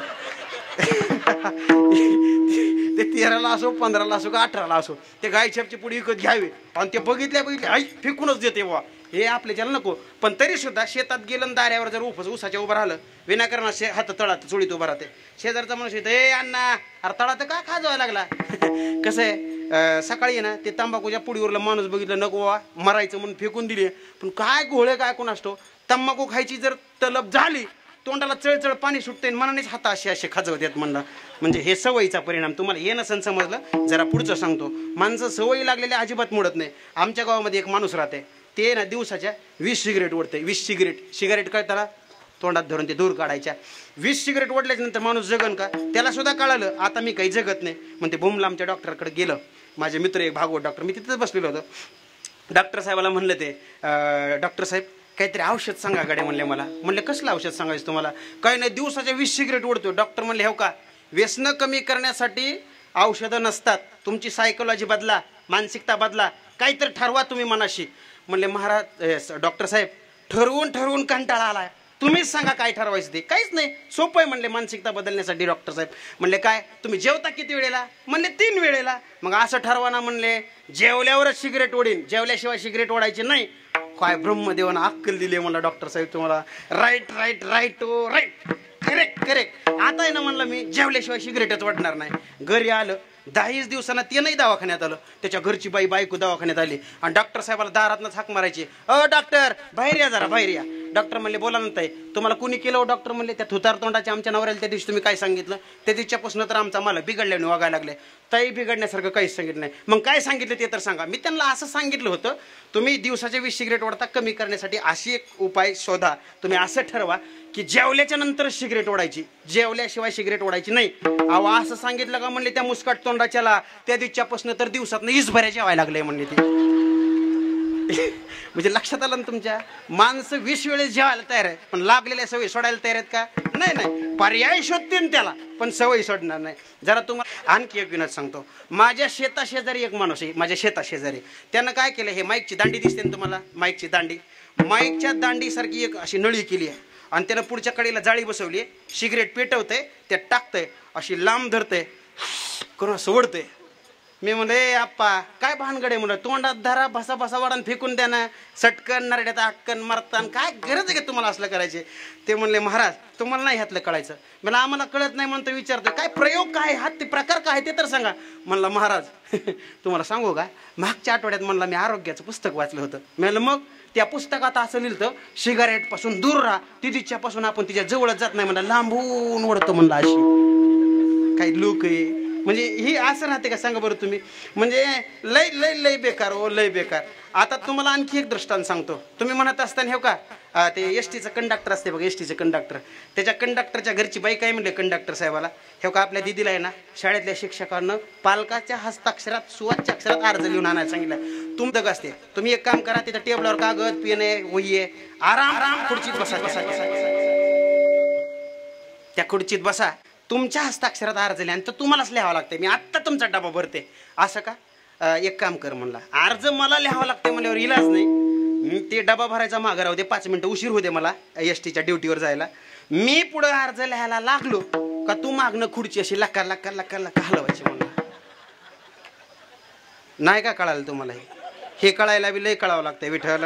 ते तेराला असो, पंधराला असो का अठराला असो, ते गायछापची पुडी विकत घ्यावी. आणि ते बघितल्या बघितल्या आई फेकूनच देते बा. हे आपल्याच्याला नको. पण तरी सुद्धा शेतात गेलं दाऱ्यावर जर उफस उसाच्या उभं राहिलं, विनाकारण शे हात तळात चुळीत उभं राहते. शेजारचा माणूस येतो, ए अण्णा अरे तळात का खाजवायला लागला? कसं आहे, सकाळी ना ते तंबाखूच्या पुडीवरला माणूस बघितलं, नको वा मरायचं म्हणून फेकून दिली. पण काय घोळे काय कोण असतो, तंबाखू खायची जर तलब झाली, तोंडाला चळचळ पाणी सुटते, मनानेच हात असे असे खाजवतात म्हणलं. म्हणजे हे सवयीचा परिणाम. तुम्हाला हे नसन समजलं, जरा पुढचं सांगतो. माणसं सवयी लागलेल्या अजिबात मोडत नाही. आमच्या गावामध्ये एक माणूस राहते, ते ना दिवसाच्या वीस सिगरेट ओढते. वीस सिगरेट सिगरेट कळताना तोंडात धरून ते दूर काढायच्या. वीस सिगरेट ओढल्याच्या नंतर माणूस जगन का? त्याला सुद्धा कळालं आता मी काही जगत नाही. मग ते भूमला आमच्या डॉक्टरकडे गेलं. माझे मित्र एक भागवत डॉक्टर, मी तिथेच बसलेलो होतो. डॉक्टर साहेबाला म्हणलं ते, डॉक्टर साहेब काहीतरी औषध सांगा गाड्या म्हणले मला. म्हणले कसलं औषध सांगायचं तुम्हाला? काही नाही, दिवसाच्या वीस सिगरेट ओढतो. डॉक्टर म्हणले, हो का, व्यसनं कमी करण्यासाठी औषधं नसतात. तुमची सायकोलॉजी बदला, मानसिकता बदला, काहीतरी ठरवा तुम्ही मनाशी. म्हणले महाराज डॉक्टर साहेब ठरवून ठरवून कंटाळा आलाय, तुम्हीच सांगा काय ठरवायचं ते. काहीच नाही, सोपं आहे म्हणले मानसिकता बदलण्यासाठी. डॉक्टर साहेब म्हणले काय? तुम्ही जेवता किती वेळेला? म्हणले तीन वेळेला. मग असं ठरवा ना म्हणले, जेवल्यावरच सिगरेट ओढीन, जेवल्याशिवाय सिगरेट ओढायची नाही. काय ब्रह्मदेवानं अक्कल दिली म्हणलं डॉक्टर साहेब तुम्हाला. Right right right oh right, correct correct. आता आहे ना म्हणलं मी जेवल्याशिवाय सिगरेटच वाटणार नाही. घरी आलं, दहाच दिवसांना ते नाही दवाखान्यात आलं. त्याच्या घरची बाई बायको दवाखान्यात आली आणि डॉक्टर साहेबाला दारातनंच हाक मारायची, अ डॉक्टर बाहेर या जरा, बाहेर या. डॉक्टर म्हणले, बोला ना ताई, तुम्हाला कुणी केलं हो? डॉक्टर म्हणले, त्या थुतार तोंडाच्या आमच्या नवऱ्याला त्या दिवशी तुम्ही काय सांगितलं? त्या दिवशीपासून तर आमचा मला बिघडल्याने वागायला लागले. ताई बिघडण्यासारखं काहीच सांगितलं नाही. मग काय सांगितलं ते तर सांगा. मी त्यांना असं सांगितलं होतं, तुम्ही दिवसाचे वीस सिगरेट ओढता, कमी करण्यासाठी अशी एक उपाय शोधा. तुम्ही असं ठरवा की जेवल्याच्या नंतर सिगरेट ओढायची, जेवल्याशिवाय सिगरेट ओढायची नाही. अहो असं सांगितलं का म्हणले त्या मुस्काट तोंडाच्याला, त्या दिवशीपासून तर दिवसात ईस भऱ्या जेवायला लागले म्हणले ते. म्हणजे लक्षात आलं ना तुमच्या, माणसं वीस वेळेस जेवायला तयार आहे, पण लागलेल्या सवयी सोडायला तयार आहेत का? नाही नाही, पर्याय शोधतील त्याला, पण सवयी सोडणार नाही. जरा तुम्हाला आणखी एक विनोद सांगतो. माझ्या शेताशेजारी एक माणूस आहे, माझ्या शेताशेजारी. त्यानं काय केलं, हे माईकची दांडी दिसते ना तुम्हाला, माईकची दांडी, माईकच्या दांडीसारखी एक अशी नळी केली आहे आणि त्यानं पुढच्या कडेला जाळी बसवली आहे. सिगरेट पेटवतंय, त्यात टाकतंय, अशी लांब धरतंय, करून सोडतंय. मी म्हणले, आप्पा काय भानगडे म्हणलं, तोंडात धरा, भसा भसा वाढून फेकून द्या ना, सटकन नरड्यात अक्कन मरतान, काय गरज आहे का तुम्हाला असलं करायचे? ते म्हणले, महाराज तुम्हाला नाही ह्यातलं कळायचं. मला आम्हाला कळत नाही म्हणतो, विचारतो काय प्रयोग काय हात, ते प्रकार काय ते तर सांगा. म्हणलं, महाराज तुम्हाला सांगू का, मागच्या आठवड्यात म्हणलं मी आरोग्याचं पुस्तक वाचलं होतं. म्हणलं मग त्या पुस्तकात असं लिहिलं, सिगारेट पासून दूर राहा, तिच्यापासून आपण तिच्या जवळच जात नाही म्हणलं, लांबून ओढतो म्हणलं. अशी काही लोक आहे म्हणजे ही असं राहते का सांगा बरं तुम्ही. म्हणजे लय लय लय बेकार हो, लय बेकार. आता तुम्हाला आणखी एक दृष्टांत सांगतो. तुम्ही म्हणत असताना हे का ते एस टीचं कंडक्टर असते बघा, एस टीचं कंडक्टर, त्याच्या कंडक्टरच्या घरची बाई काय म्हणले कंडक्टर साहेबाला, हे का आपल्या दिदीला आहे ना शाळेतल्या शिक्षकांना पालकाच्या हस्ताक्षरात सुवाच्य अक्षरात अर्ज लिहून आणायला सांगितलं. तुम दग असते, तुम्ही एक काम करा, तिथं टेबलावर कागद पेन आहे वही आहे, आराम आराम खुर्चीत बसा बसा त्या खुर्चीत बसा, तुमच्या हस्ताक्षरात अर्ज लिहा, तर तुम्हालाच लिहावं लागतंय. मी आत्ता तुमचा डबा भरते असं का. एक काम कर म्हणला, अर्ज मला लिहावं लागतंय म्हणल्यावर इलाज नाही, ते डबा भरायचा मागं राहू दे, पाच मिनिटं उशीर होते मला एस टीच्या ड्युटीवर जायला. मी पुढं अर्ज लिहायला लागलो का तू मागणं खुर्ची अशी लक्का लक्का लक्का लक्का हलवायची म्हणला. नाही का कळालं तुम्हाला हे? हे कळायला बी लय कळावं लागतंय. विठ्ठल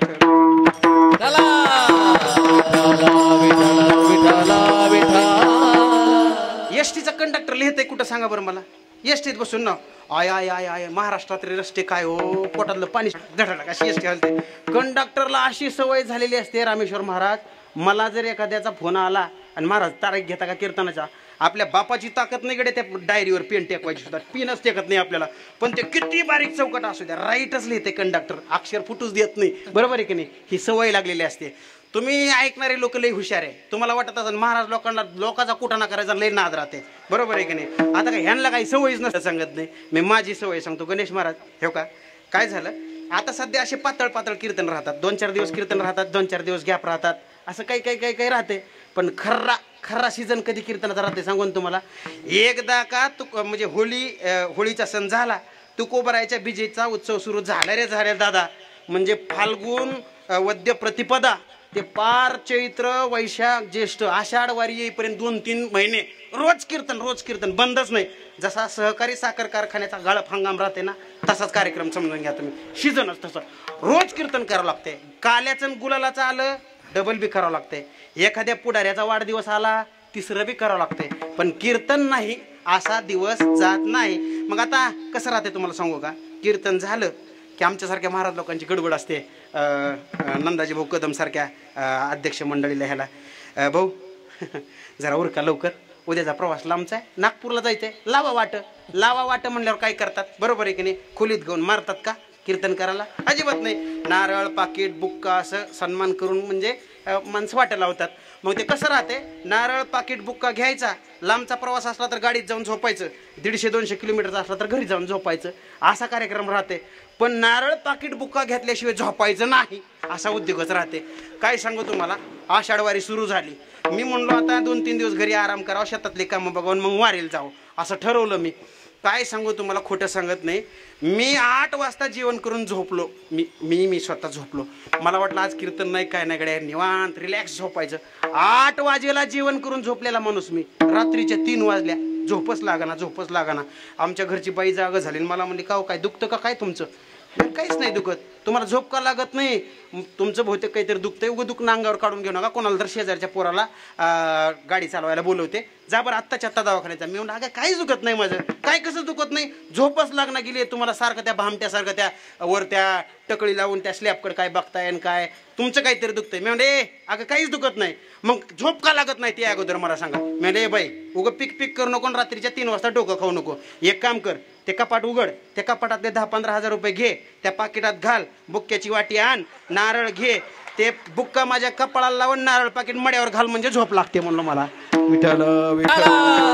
एस टीचा कंडक्टर लिहितंय कुठं सांगा बरं मला. एस टीत बसून ना आय आय आय आय महाराष्ट्रातले रस्ते काय हो, पोटातलं पाणी धडा अशी एस टी हलते. कंडक्टरला अशी सवय झालेली असते रामेश्वर महाराज, मला जर एखाद्याचा फोन आला आणि महाराज तारीख घेता का कीर्तनाचा, आपल्या बापाची ताकद नाही गडे त्या डायरीवर पेन टेकवायची सुद्धा, पेनच टेकत नाही आपल्याला, पण ते किती बारीक चौकट असू द्या राईटच लिहिते कंडक्टर, अक्षर फुटूच देत नाही. बरोबर आहे की नाही. ही सवय लागलेली असते. तुम्ही ऐकणारे लोक लई हुशार आहे, तुम्हाला वाटत असं महाराज लोकांना लोकांचा कुटाणा करायचा लई नाद राहते. बरोबर आहे की नाही. आता काय ह्यांना काही सवयच नसतं सांगत नाही, मी माझी सवय सांगतो. गणेश महाराज हे का काय झालं, आता सध्या असे पातळ पातळ कीर्तन राहतात, दोन चार दिवस कीर्तन राहतात, दोन चार दिवस गॅप राहतात, असं काही काही काही काही राहते. पण खर्रा खर्रा सीझन कधी कीर्तनाचा राहते सांगून तुम्हाला. एकदा का तू म्हणजे होळी होळीचा सण झाला, तुकोबरायच्या बीजेचा उत्सव सुरू झाला रे झाले दादा, म्हणजे फाल्गुन वद्य प्रतिपदा ते पार चैत्र वैशाख ज्येष्ठ आषाढ वारी येईपर्यंत दोन तीन महिने रोज कीर्तन रोज कीर्तन बंदच नाही. जसा सहकारी साखर कारखान्याचा गाळप हंगाम राहते ना, तसाच कार्यक्रम समजून घ्या तुम्ही. सीझनच तसं रोज कीर्तन करावं लागते. काल्याचं गुलालाचं आलं डबल बी करावं लागते. एखाद्या पुढाऱ्याचा वाढदिवस आला तिसरं बी करावं लागते. पण कीर्तन नाही असा दिवस जात नाही. मग आता कसं राहते तुम्हाला सांगू का. कीर्तन झालं की आमच्यासारख्या महाराज लोकांची गडबड असते. नंदाजी भाऊ कदम सारख्या अध्यक्ष मंडळीला ह्याला, भाऊ जरा उरका लवकर, उद्याचा प्रवास लांबचा आहे, नागपूरला जायचंय, लावा वाट लावा वाट म्हणल्यावर काय करतात. बरोबर आहे की नाही. खोलीत घेऊन मारतात का कीर्तन करायला? अजिबात नाही. नारळ पाकिट बुक्का असं सन्मान करून म्हणजे माणसं वाट लावतात. मग ते कसं राहते, नारळ पाकिट बुक्का घ्यायचा, लांबचा प्रवास असला तर गाडीत जाऊन झोपायचं, दीडशे दोनशे किलोमीटरचा असला तर घरी जाऊन झोपायचं, असा कार्यक्रम राहते. पण नारळ पाकिट बुक्का घेतल्याशिवाय झोपायचं नाही असा उद्योगच राहते. काय सांगू तुम्हाला, आषाढवारी सुरू झाली, मी म्हणलो आता दोन तीन दिवस घरी आराम करावं, शेतातले कामं बघावून मग वारीला जावं असं ठरवलं मी. काय सांगू तुम्हाला, खोटं सांगत नाही, मी आठ वाजता जेवण करून झोपलो. मी मी मी स्वतः झोपलो. मला वाटलं आज कीर्तन नाही काय नाही गड्या, निवांत रिलॅक्स झोपायचं. आठ वाजेला जेवण करून झोपलेला माणूस मी. रात्रीच्या तीन वाजल्या झोपच लागाना झोपच लागाना. आमच्या घरची बाई जागा झाली, मला म्हणली का काय दुखतं का काय तुमचं. काहीच नाही दुखत, तुम्हाला झोप का लागत नाही, तुमचं बहुतेक काहीतरी दुखतंय, उगं दुखणं अंगावर काढून घेऊ नका. कोणाला तर शेजारच्या पोराला गाडी चालवायला बोलवते, जा बरं आत्ताच्या आत्ता दवाखान्याचा. मी म्हणलं अगं काहीच दुखत नाही माझं. काय कसं दुखत नाही, झोपच लागणार गेली तुम्हाला, सारखं त्या भामट्यासारखं त्या वर त्या टकळी लावून त्या स्लॅबकडे काय बघताय आणि काय तुमचं काहीतरी दुखतंय. मी म्हणले अगं काहीच दुखत नाही, मग झोप का लागत नाही ते अगोदर मला सांगा. मी म्हणले बाई उगं पिक पिक करू नको, रात्रीच्या तीन वाजता डोकं खाऊ नको. एक काम कर, ते कपाट उघड, त्या कपाटातले दहा पंधरा हजार रुपये घे, त्या पाकिटात घाल, बुक्क्याची वाटी आण, नारळ घे, ते बुक्का माझ्या कपाळाला लावून नारळ पाकिट मड्यावर घाल म्हणजे झोप लागते म्हणलं मला. विठ्ठल विठ्ठल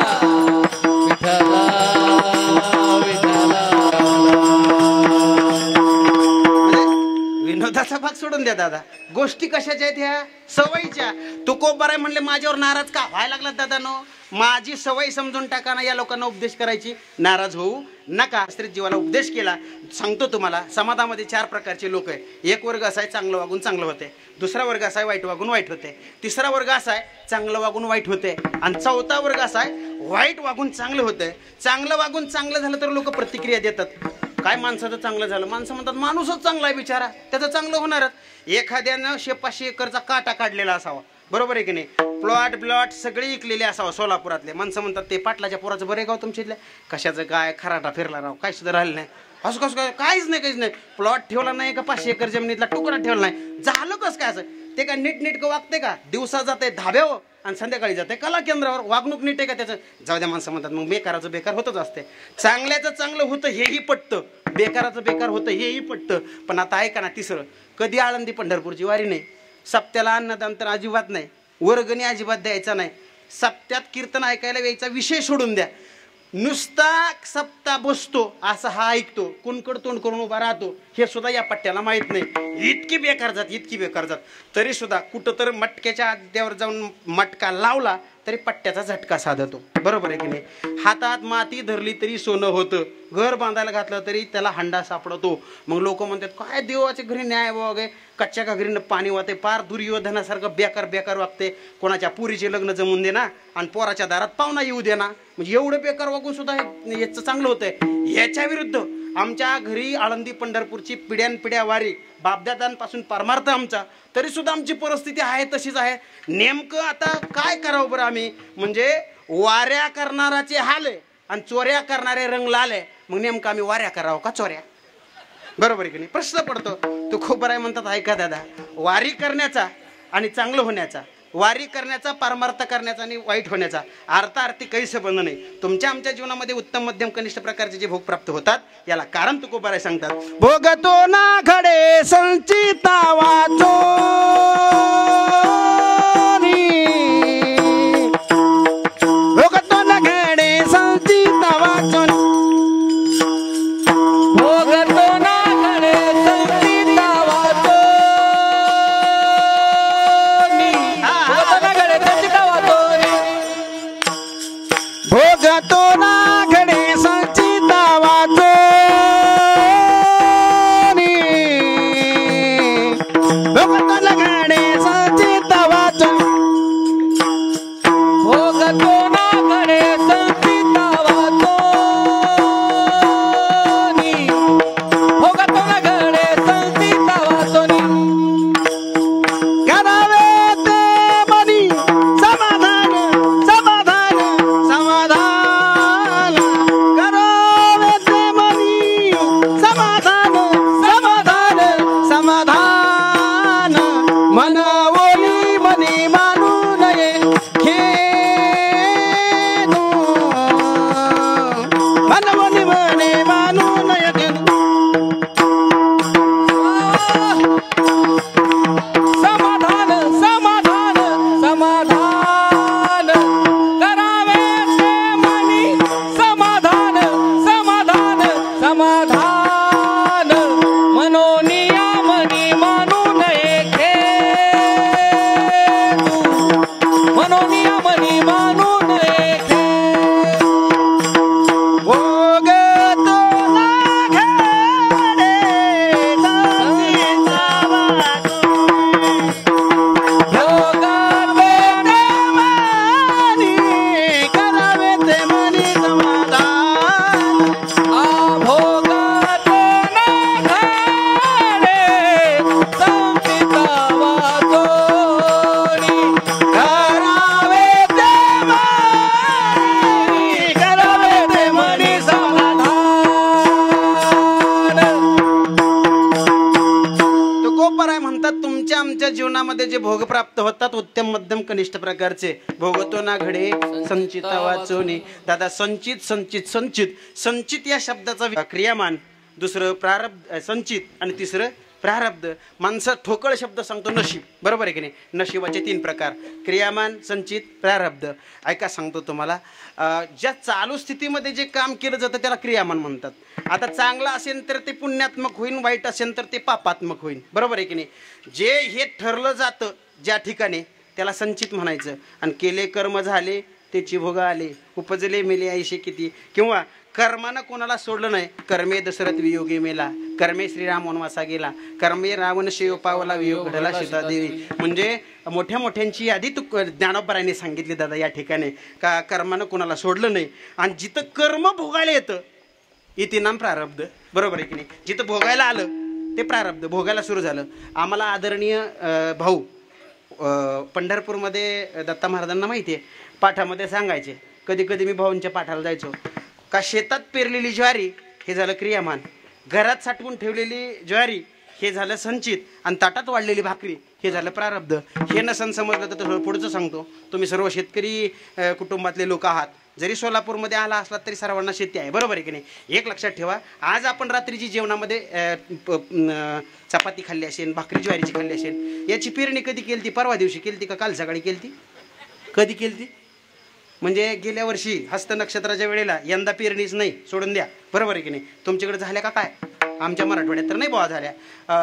विनोदाचा भाग सोडून द्या दादा, गोष्टी कशाच्या आहेत ह्या, सवयीच्या. तुकोबाराय म्हणले माझ्यावर नाराज का व्हायला लागला दादा नो, माझी सवय समजून टाका ना. या लोकांना उपदेश करायची, नाराज होऊ नका. स्त्री जीवाला उपदेश केला. सांगतो तुम्हाला, समाजामध्ये चार प्रकारचे लोक आहे. एक वर्ग असा आहे चांगलं वागून चांगलं होते, दुसरा वर्ग असा आहे वाईट वागून वाईट होते, तिसरा वर्ग असा आहे चांगलं वागून वाईट होते, आणि चौथा वर्ग असा आहे वाईट वागून चांगलं होतंय. चांगलं वागून चांगलं झालं तर लोक प्रतिक्रिया देतात. काय माणसाचं चांगलं झालं, माणसं म्हणतात माणूसच चांगला आहे बिचारा, त्याचं चांगलं होणारच. एखाद्यानं शे पाचशे एकरचा काटा काढलेला असावा, बरोबर आहे की नाही, प्लॉट ब्लॉट सगळे विकलेले असावं सोलापुरातले. माणसं म्हणतात ते पाटलाच्या पोराचं बरे गाव तुमच्या कशाचं काय खराटा फिरला राव, काय सुद्धा राहिलं नाही. असं कसं काय, काहीच नाही काहीच नाही. प्लॉट ठेवला नाही का पाचशे एकर जमिनीतला तुकडा ठेवला नाही, झालं कसं काय असं. ते काय नीट नीट का वागते का, दिवसा जाते धाब्यावर आणि संध्याकाळी जाते कला केंद्रावर. वागणूक नीट आहे का त्याचं? जाऊ द्या, माणसं म्हणतात मग बेकाराचं बेकार होतच असते. चांगल्याचं चांगलं होतं हेही पटतं, बेकाराचं बेकार होतं हेही पटतं. पण आता ऐका ना, तिसरं, कधी आळंदी पंढरपूरची वारी नाही, सप्त्याला अन्नदान तर अजिबात नाही, वर्गणी अजिबात द्यायचा नाही, सप्त्यात कीर्तन ऐकायला यायचा विषय सोडून द्या. नुसता सप्ताह बसतो असं हा ऐकतो, कुणकड तोंड करून उभा राहतो, हे सुद्धा या पट्ट्याला माहीत नाही. इतकी बेकार जात, इतकी बेकार जात. तरी सुद्धा कुठं तर मटक्याच्या अड्ड्यावर जाऊन मटका लावला तरी पट्ट्याचा झटका साधतो. बरोबर आहे की नाही? हातात माती धरली तरी सोनं होतं, घर बांधायला घातलं तरी त्याला हंडा सापडतो. मग लोक म्हणतात काय देवाच्या घरी न्याय वगैरे, कच्च्या का घरीनं पाणी वाहते, पार दुर्योधनासारखं बेकार बेकार वागते. कोणाच्या पुरीचे लग्न जमून दे ना आणि पोराच्या दारात पाहुणा येऊ दे ना, म्हणजे एवढं बेकार वागून सुद्धा याचं चांगलं होतंय. याच्या विरुद्ध आमच्या घरी आळंदी पंढरपूरची पिढ्यानपिढ्या वारी, बापदादांपासून परमार्थ आमचा, तरी सुद्धा आमची परिस्थिती आहे तशीच आहे. नेमकं आता काय करावं बरं आम्ही? म्हणजे वाऱ्या करणाराचे हाल आहे आणि चोऱ्या करणारे रंग लाल आहे. मग नेमकं आम्ही वाऱ्या करावं का चोऱ्या? बरोबर आहे की नाही? प्रश्न पडतो. तो खूप बरं आहे म्हणतात, ऐका दादा, वारी करण्याचा आणि चांगलं होण्याचा, वारी करण्याचा, परमार्थ करण्याचा आणि वाईट होण्याचा अर्थार्थी काही संबंध नाही. तुमच्या आमच्या जीवनामध्ये उत्तम मध्यम कनिष्ठ प्रकारचे जे भोग प्राप्त होतात याला कारण तुकोबाराय सांगतात. भोगतो ना घडे संचिता वाचो, भोगतो ना घडे संचिता वाचो, भोगतो ना घडे संचिता वाचो, भोगतो ना घडे संचिता वाचो, भोगतो ना घडे संचिता वाचो, भोगतो ना घडे संचिता वाचो, भोगतो ना घडे संचिता वाचो. करावे ते मनी समाधान, समाधान, समाधान, करावे ते मनी समाधान, समाधान, समाधान, मनवोनी मनी मानू नये खेदू, मनवोनी मनी मानू नये खेदू. समाधान, समाधान, समाधान, करावे ते मनी समाधान, समाधान, समाधान, मनोनिया मनी मानू नये खेदू, मनोनिया मनी मानू नये खेदू. भोगतो ना घडे संचिता वाचो, भोगावे ते मनी, करावे ते मनी समाधान, आ भोगतो ना घडे संचिता वाचो, करावे ते मनी, करावे ते मनी समाधान. तुकोबाराय म्हणतात, तुमच्या आमच्या जीवनामध्ये जे भोग प्राप्त होतात उत्तम मध्यम कनिष्ठ प्रकारचे, भोगतो ना घडे संचिता वाचोनी. दादा, संचित संचित संचित संचित या शब्दाचा क्रियामान, दुसरं प्रारब्ध संचित आणि तिसरं प्रारब्ध. माणसं ठोकळ शब्द सांगतो नशीब. बरोबर आहे की नाही? नशिबाचे तीन प्रकार, क्रियामान, संचित, प्रारब्ध. ऐका सांगतो तुम्हाला, अं, ज्या चालू स्थितीमध्ये जे काम केलं जातं त्याला क्रियामान म्हणतात. आता चांगलं असेल तर ते पुण्यात्मक होईल, वाईट असेल तर ते पापात्मक होईल. बरोबर आहे की नाही? जे हे ठरलं जातं ज्या ठिकाणी त्याला संचित म्हणायचं. आणि केले कर्म झाले त्याची भोग आले, उपजले मेले ऐशे किती. किंवा कर्मानं कोणाला सोडलं नाही, कर्मे दशरथ वियोगी मेला, कर्मे श्रीराम वनवासा गेला, कर्मे रावण शिव पावला, वियोग घडला सीता देवी. म्हणजे मोठ्या मोठ्यांची यादी तू ज्ञानोबरायांनी सांगितली दादा या ठिकाणी, का कर्मानं कोणाला सोडलं नाही. आणि जिथं कर्म भोगायला येतं इथे नाम प्रारब्ध. बरोबर आहे की नाही? जिथं भोगायला आलं ते प्रारब्ध, भोगायला सुरू झालं. आम्हाला आदरणीय अं, भाऊ अं, पंढरपूरमध्ये दत्ता महाराजांना माहिती आहे, पाठामध्ये सांगायचे, कधी कधी मी भाऊंच्या पाठाला जायचो, का शेतात पेरलेली ज्वारी हे झालं क्रियामान, घरात साठवून ठेवलेली ज्वारी हे झालं संचित, आणि ताटात वाढलेली भाकरी हे झालं प्रारब्ध. हे नसन समजलं तर थोडं पुढचं सांगतो. तुम्ही सर्व शेतकरी कुटुंबातले लोक आहात. जरी सोलापूरमध्ये आला असला तरी सर्वांना शेती आहे, बरोबर आहे की नाही. एक लक्षात ठेवा, आज आपण रात्रीची जेवणामध्ये चपाती खाल्ली असेल, भाकरी ज्वारीची खाल्ली असेल. याची पेरणी कधी केली ती? परवा दिवशी केली ती का काल सकाळी केली ती? कधी केली ती? म्हणजे गेल्या वर्षी हस्त नक्षत्राच्या वेळेला. यंदा पेरणीच नाही, सोडून द्या, बरोबर आहे की नाही. तुमच्याकडे झाल्या का काय? आमच्या मराठवाड्यात तर नाही बाबा झाल्या.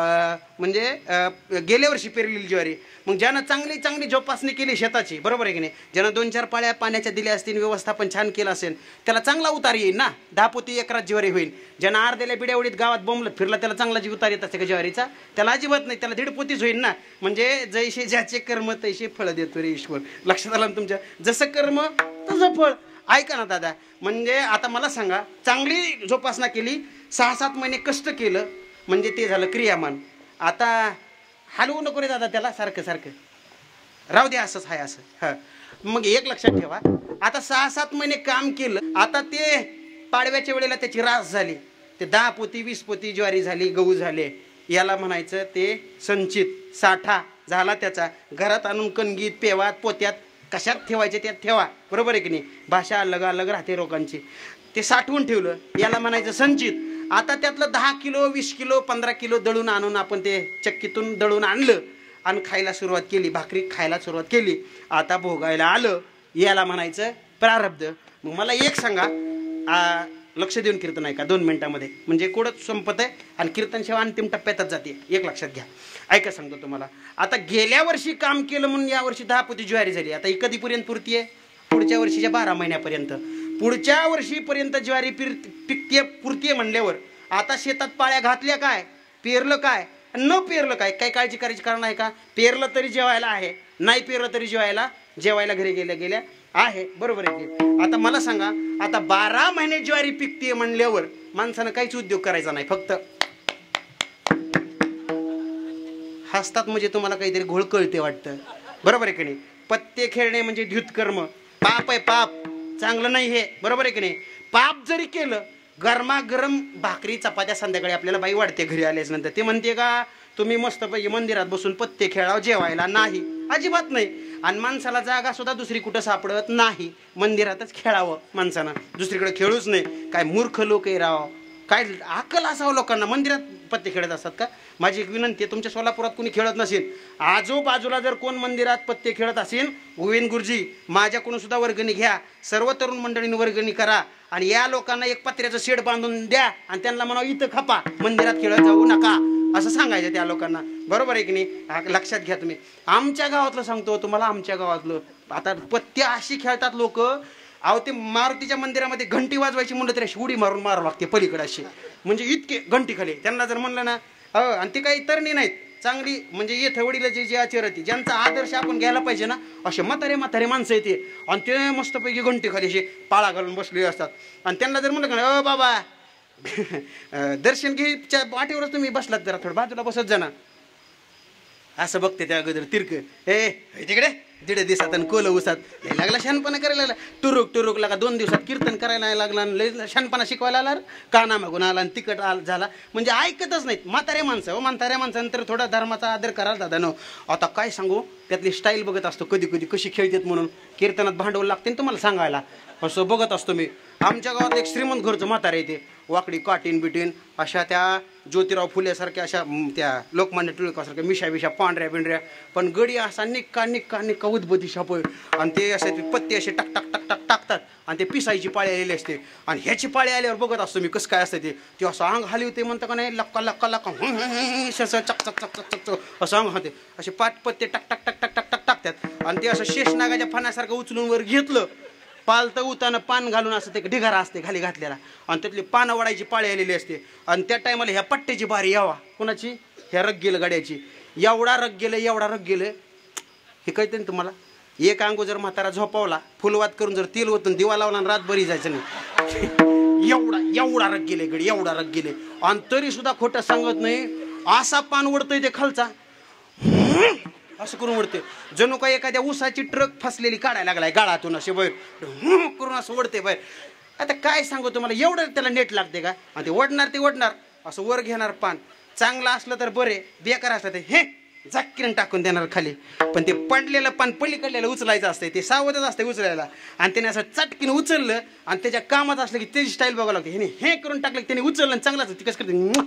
म्हणजे गेल्या वर्षी पेरलेली ज्वारी. मग ज्यानं चांगली चांगली जोपासणी केली शेताची, बरोबर आहे की नाही, ज्यानं दोन चार पाळ्या पाण्याच्या दिल्या असतील, व्यवस्थापन छान केलं असेल, त्याला चांगला उतार येईल ना. दहा पोती एकरात ज्वारी होईल. ज्यानं अर्ध्याला बिड्यावडीत गावात बोंबलत फिरला त्याला चांगला जी उतार येत असते का ज्वारीचा? त्याला अजिबात नाही, त्याला दीड पोतीच होईल ना. म्हणजे जैसे ज्याचे कर्म तैसे फळ देतो रे ईश्वर. लक्षात आलं ना तुमच्या? जसं कर्म तसं फळ. ऐका ना दादा, म्हणजे आता मला सांगा, चांगली जोपासना केली, सहा सात महिने कष्ट केलं, म्हणजे ते झालं क्रियामान. आता हलवू नको रे दादा त्याला सारखं सारखं, राहू दे असंच आहे असं. हां, मग एक लक्षात ठेवा, आता सहा सात महिने काम केलं, आता ते पाडव्याच्या वेळेला त्याची रास झाली, ते दहा पोती वीस पोती ज्वारी झाली, गहू झाले, याला म्हणायचं ते संचित, साठा झाला त्याचा. घरात आणून कणगीत पेवात पोत्यात कशात ठेवायचे त्यात ठेवा, बरोबर आहे की नाही. भाषा अलग अलग राहते लोकांची. ते साठवून ठेवलं, याला म्हणायचं संचित. आता त्यातलं दहा किलो वीस किलो पंधरा किलो दळून आणून आपण ते चक्कीतून दळून आणलं आणि खायला सुरुवात केली, भाकरी खायला सुरुवात केली. आता भोगायला आलं, याला म्हणायचं प्रारब्ध. मग मला एक सांगा, लक्ष देऊन कीर्तन ऐका दोन मिनिटामध्ये, म्हणजे कोडच संपत आहे आणि कीर्तन सेवा अंतिम टप्प्यातच जाते. एक लक्षात घ्या, ऐका सांगतो तुम्हाला. आता गेल्या वर्षी काम केलं म्हणून या वर्षी दहा पोती ज्वारी झाली. आता ही कधीपर्यंत पुरती आहे? पुढच्या वर्षीच्या बारा महिन्यापर्यंत. पुढच्या वर्षीपर्यंत ज्वारी पिर पिकते पुरतीये म्हणल्यावर आता शेतात पाळ्या घातल्या काय, पेरलं काय, न पेरलं काय, काही काळजी करायची कारण आहे का? पेरलं तरी जेवायला आहे, नाही पेरलं तरी जेवायला जेवायला घरी गेल्या गेल्या आहे, बरोबर आहे की. आता मला सांगा, आता बारा महिने ज्वारी पिकते म्हणल्यावर माणसानं काहीच उद्योग करायचा नाही, फक्त हसतात म्हणजे तुम्हाला काहीतरी घोळ कळते वाटतं, बरोबर आहे की नाही. पत्ते खेळणे म्हणजे द्युतकर्म, पाप आहे, पाप, चांगलं नाही हे, बरोबर आहे की नाही. पाप जरी केलं, गरमागरम भाकरी चपात्या संध्याकाळी आपल्याला बाई वाढते घरी आल्याच नंतर, ते म्हणते का तुम्ही मस्तपैकी मंदिरात बसून पत्ते खेळाव जेवायला? नाही, अजिबात नाही. आणि माणसाला जागा सुद्धा दुसरी कुठं सापडत नाही, मंदिरातच खेळावं माणसानं, दुसरीकडे खेळूच नाही. काय मूर्ख लोक आहे राव, काय अक्कल असावं लोकांना. मंदिरात पत्ते खेळत असतात का? माझी एक विनंती आहे, तुमच्या सोलापुरात कोणी खेळत नसेल, आजूबाजूला जर कोण मंदिरात पत्ते खेळत असेल, गोविंद गुरुजी माझ्याकडून सुद्धा वर्गणी घ्या, सर्व तरुण मंडळींनी वर्गणी करा आणि या लोकांना एक पत्र्याचं शेड बांधून द्या आणि त्यांना म्हणा इथं खपा, मंदिरात खेळत जाऊ नका, असं सांगायचं त्या लोकांना, बरोबर आहे की नाही. लक्षात घ्या तुम्ही. आमच्या गावातलं सांगतो तुम्हाला, आमच्या गावातलं आता पत्ते अशी खेळतात लोक. अहो, ते मारुतीच्या मंदिरामध्ये घंटी वाजवायची म्हणलं तरी अशी उडी मारून मारावं लागते पलीकडे अशी, म्हणजे इतके घंटी खाली. त्यांना जर म्हणलं ना, अ आणि ते काही तरणी नाहीत, चांगली म्हणजे येथ वडील जे जे आचरती, ज्यांचा आदर्श आपण घ्यायला पाहिजे ना, असे म्हातारे म्हातारे माणसं येते आणि ते मस्तपैकी घंटी खाली असे पाळा घालून बसले असतात. आणि त्यांना जर म्हणलं का, अ बाबा दर्शन घ्यायच्या वाटेवरच तुम्ही बसलात, जरा थोडं बाजूला बसत जाणार, असं बघते त्या अगोदर तिरक, ए तिकडे दीड दिवसात आणि कोल उसात लागला शहाणपणा करायला लागला, टुरुक टुरुक लागा, दोन दिवसात कीर्तन करायला लागला आणि लय शहाणपणा शिकवायला आला, काना मागून आला आणि तिकट आला झाला, म्हणजे ऐकतच नाहीत म्हातारे माणसं. हो, म्हाताऱ्या माणसानंतर थोडा धर्माचा आदर करायला दादा न. आता काय सांगू, त्यातली स्टाईल बघत असतो कधी कधी कशी खेळतात म्हणून, कीर्तनात भांडवल लागते तुम्हाला सांगायला, असं बघत असतो मी. आमच्या गावात एक श्रीमंत घरचं म्हातारे येते, वाकडी काटीन बिटीन अशा त्या ज्योतिराव फुलेसारख्या अशा त्या लोकमान्य टिळकासारख्या मिशा बिशा पांढऱ्या बिंढऱ्या, पण गडी असा निक्का निक्का निक्का उद्बती शापोय आणि ते असे पत्ते असे टक टक टक टक टाकतात आणि ते पिसायची पाळी आलेली असते. आणि ह्याची पाळी आल्यावर बघत असतो मी कसं काय असतं ते, ते असं अंग हाली होते म्हणतं का नाही, लक्का लक्का लक्का चक चक चक चक चक असं अंग होते, असे पाच पत्ते टक टक टक टक टक टक टाकतात आणि ते असं शेषनागाच्या फणासारखं उचलून वर घेतलं, पालतं उतानं पान घालून असं ते ढिगारा असते खाली घातलेला आणि त्यातली पानं वडायची पाळी आलेली असते. आणि त्या टायमाला ह्या पट्ट्याची बारी यावा कोणाची, ह्या रग गेलं गाड्याची, एवढा रग गेलं एवढा रग गेलं हे कळतं ना तुम्हाला. एक अंगो जर म्हातारा झोपावला, फुलवात करून जर तेल ओतून दिवा लावला आणि रात बरी जायचं नाही, एवढा एवढा रग गेले गडी, एवढा रग गेले. आणि तरी सुद्धा खोटं सांगत नाही, असा पान ओढतोय ते खालचा, असं करून ओढते जणू काय एखाद्या ऊसाची ट्रक फसलेली काढायला लागलाय गाळातून, असे बाहेर करून असं ओढते बाहेर. आता काय सांगू तुम्हाला, एवढं त्याला नेट लागते का. आणि ते ओढणार ते ओढणार असं वर घेणार पान, चांगलं असलं तर बरे, बेकार असलं तर हे जाक्कीन टाकून देणार खाली. पण ते पडलेलं पान पलीकडलेलं उचलायचं असतं, ते सावधच असतं उचलायला. आणि त्याने असं चटकीन उचललं आणि त्याच्या कामात असलं की त्याची स्टाईल बघावं लागते. हे हे करून टाकलं की त्याने उचललं आणि चांगलाच ती कसं करते.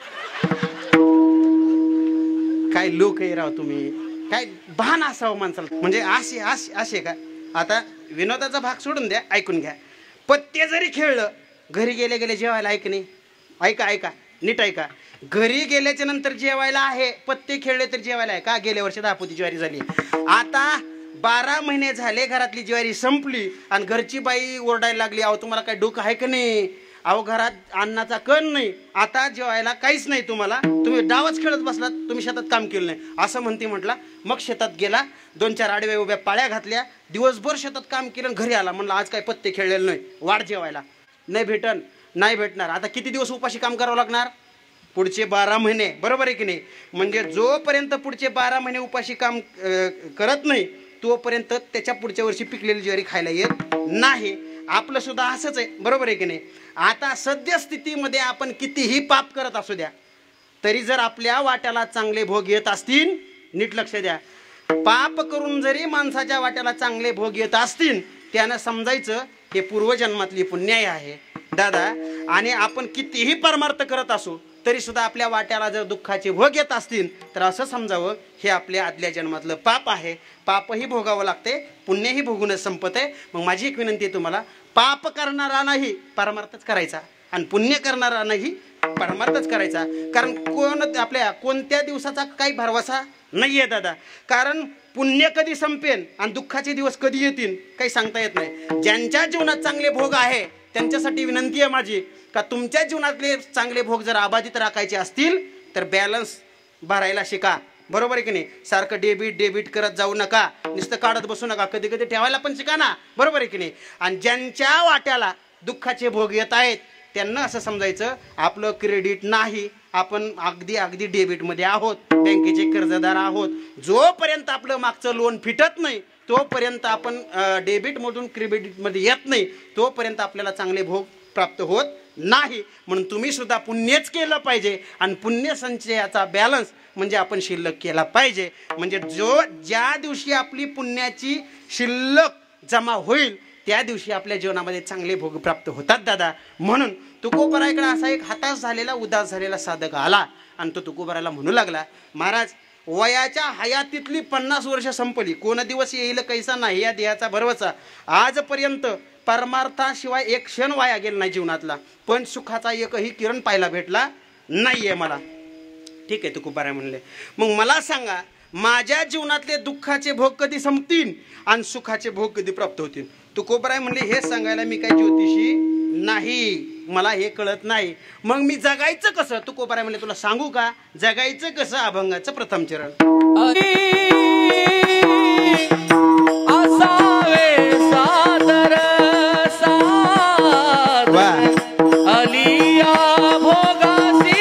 काय लोक आहे राव तुम्ही, काय भान असावं माणसाला. म्हणजे असे असे असे का. आता विनोदाचा भाग सोडून द्या, ऐकून घ्या. पत्ते जरी खेळलं घरी गेले गेले जेवायला, ऐक नाही, ऐका ऐका नीट ऐका. घरी गेल्याच्या नंतर जेवायला आहे, पत्ते खेळले तर जेवायला आहे का. गेल्या वर्षी दापोती ज्वारी झाली, आता बारा महिने झाले घरातली ज्वारी संपली आणि घरची बाई ओरडायला लागली, अहो तुम्हाला काय डोकं आहे का नाही, अहो घरात अन्नाचा कण नाही, आता जेवायला काहीच नाही तुम्हाला, तुम्ही डावच खेळत बसलात, तुम्ही शेतात काम केलं नाही असं म्हणते. म्हटलं मग शेतात गेला, दोन चार आडव्या उभ्या पाळ्या घातल्या, दिवसभर शेतात काम केलं, घरी आला. म्हणलं आज काय पत्ते खेळलेलं नाही, वाढ जेवायला. नाही भेटन, नाही भेटणार. आता किती दिवस उपाशी काम करावं लागणार, पुढचे बारा महिने, बरोबर आहे की नाही. म्हणजे जोपर्यंत पुढचे बारा महिने उपाशी काम करत नाही तोपर्यंत त्याच्या पुढच्या वर्षी पिकलेली ज्वारी खायला येत नाही. आपलं सुद्धा असंच आहे, बरोबर आहे की नाही. आता सद्यस्थितीमध्ये आपण कितीही पाप करत असू द्या तरी जर आपल्या वाट्याला चांगले भोग येत असतील, नीट लक्ष द्या, पाप करून जरी माणसाच्या वाट्याला चांगले भोग येत असतील त्यानं समजायचं हे पूर्वजन्मातली पुण्याई आहे दादा. आणि आपण कितीही परमार्थ करत असू तरी सुद्धा आपल्या वाट्याला जर दुःखाचे भोग येत असतील तर असं समजावं हे आपल्या आदल्या जन्मातलं पाप आहे. पापही भोगावं लागते, पुण्यही भोगूनच संपत आहे. मग माझी एक विनंती आहे तुम्हाला, पाप करणारा नाही परमार्थच करायचा आणि पुण्य करणारा नाही परमार्थच करायचा. कारण कोण आपल्या कोणत्या दिवसाचा काही भरवसा नाही आहे दादा. कारण पुण्य कधी संपेन आणि दुःखाचे दिवस कधी येतील काही सांगता येत नाही. ज्यांच्या जीवनात चांगले भोग आहे त्यांच्यासाठी विनंती आहे माझी का तुमच्या जीवनातले चांगले भोग जर अबाधित राखायचे असतील तर बॅलन्स भरायला शिका, बरोबर आहे की नाही. सारखं डेबिट डेबिट करत जाऊ नका, नुसतं काढत बसू नका, कधी कधी ठेवायला पण शिका ना, बरोबर आहे की नाही. आणि ज्यांच्या वाट्याला दुःखाचे भोग येत आहेत त्यांना असं समजायचं आपलं क्रेडिट नाही, आपण अगदी अगदी डेबिटमध्ये आहोत, बँकेचे कर्जदार आहोत. जोपर्यंत आपलं मागचं लोन फिटत नाही तोपर्यंत आपण डेबिटमधून क्रेडिटमध्ये येत नाही, तोपर्यंत आपल्याला चांगले भोग प्राप्त होत नाही. म्हणून तुम्ही सुद्धा पुण्यच केलं पाहिजे आणि पुण्य संचयाचा बॅलन्स म्हणजे आपण शिल्लक केला पाहिजे. म्हणजे जो ज्या दिवशी आपली पुण्याची शिल्लक जमा होईल त्या दिवशी आपल्या जीवनामध्ये चांगले भोग प्राप्त होतात दादा. म्हणून तुकोबरायकडे असा एक हताश झालेला उदास झालेला साधक आला आणि तो तुकोबरायला म्हणू लागला, महाराज वयाच्या हयातीतली पन्नास वर्ष संपली, कोण दिवस येईल कैसा नाही या देहाचा भरवसा. आजपर्यंत परमार्थाशिवाय एक क्षण वाया गेला नाही जीवनातला, पण सुखाचा एकही किरण पाहायला भेटला नाहीये मला. ठीक आहे तुकोबराय म्हणले, मग मला सांगा माझ्या जीवनातले दुःखाचे भोग कधी संपतील आणि सुखाचे भोग कधी प्राप्त होतील. तुकोबराय म्हणले हे सांगायला मी काही ज्योतिषी नाही, मला हे कळत नाही. मग मी जगायचं कसं. तुकोबराय म्हणले तुला सांगू का जगायचं कसं. अभंगाचं प्रथम चरण. असावे सादर सादर अलिया भोगासी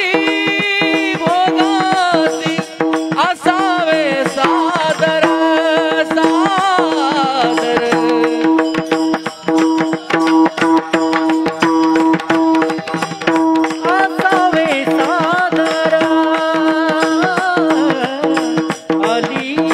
भोगासी असावे सादर सादर असावे सादर अलिया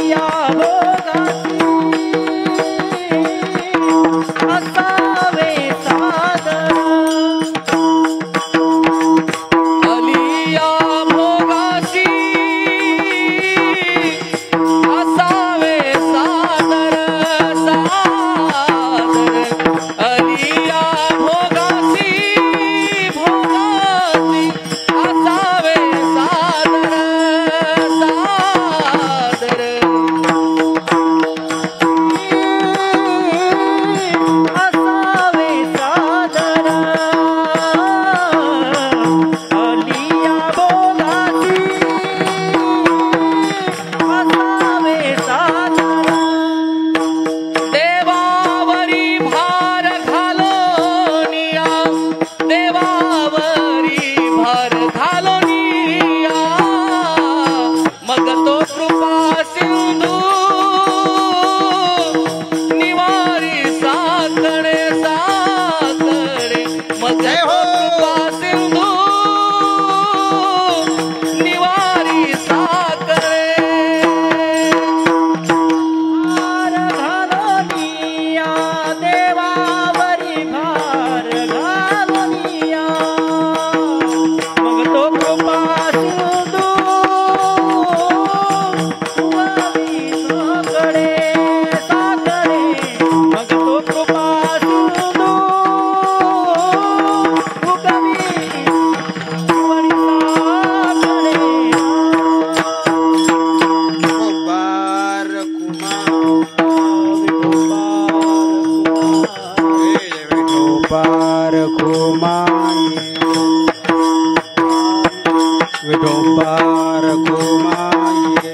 विठोबार कुमाई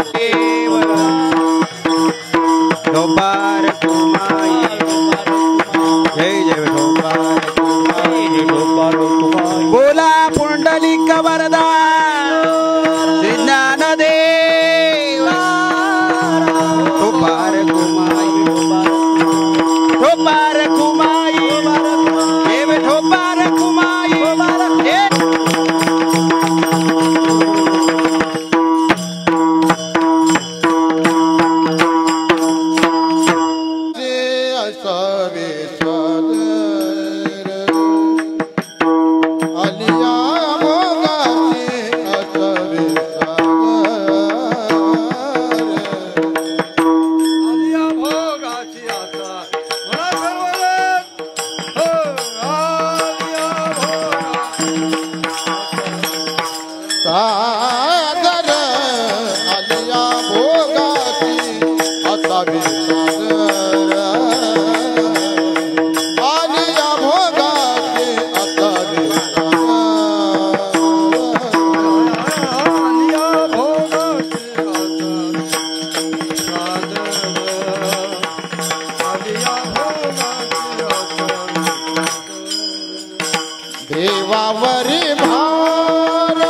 विठोबार कुमाई जय जय विठोबार कुमाई विठोबार कुमाई बोला पुंडलिक वरदा श्री ज्ञानदेव विठोबार कुमाई विठोबार कुमाई हे विठोबार कुमाई हे देवावरी भार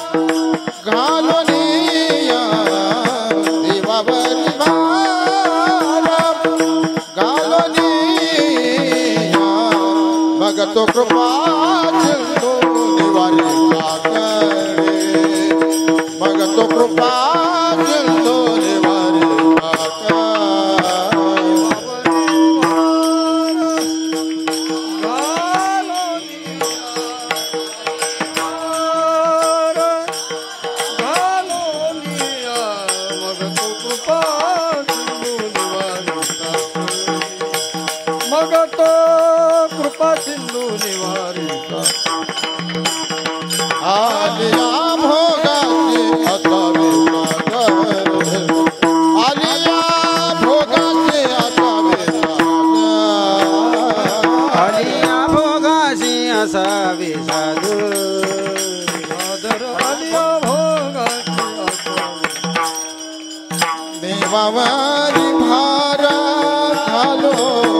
घालूनिया देवावरी भार घालूनिया मग तो कृपा सिंधू निवारी सागरे मग तो कृपा सिंधू निवारी कृपा सिंधू निवारिता आलिया भोगाची आता विसागर आलिया भोगाची आता विसागर आलिया भोगाशी असावे साधू सादर आलिया भोगाची आता देवावरी भार घालो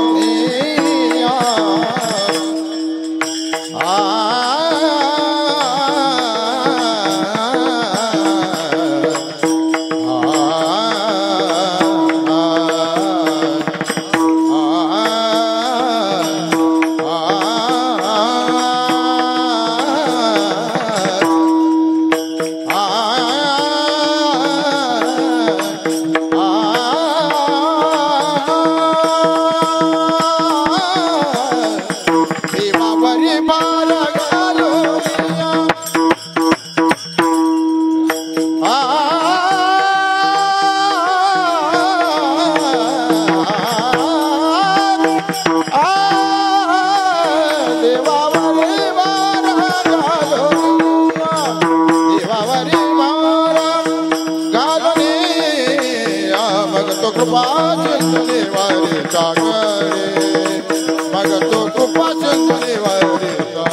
कृपा सिंधू निवारी सागरे मग तो कृपा सिंधू निवारी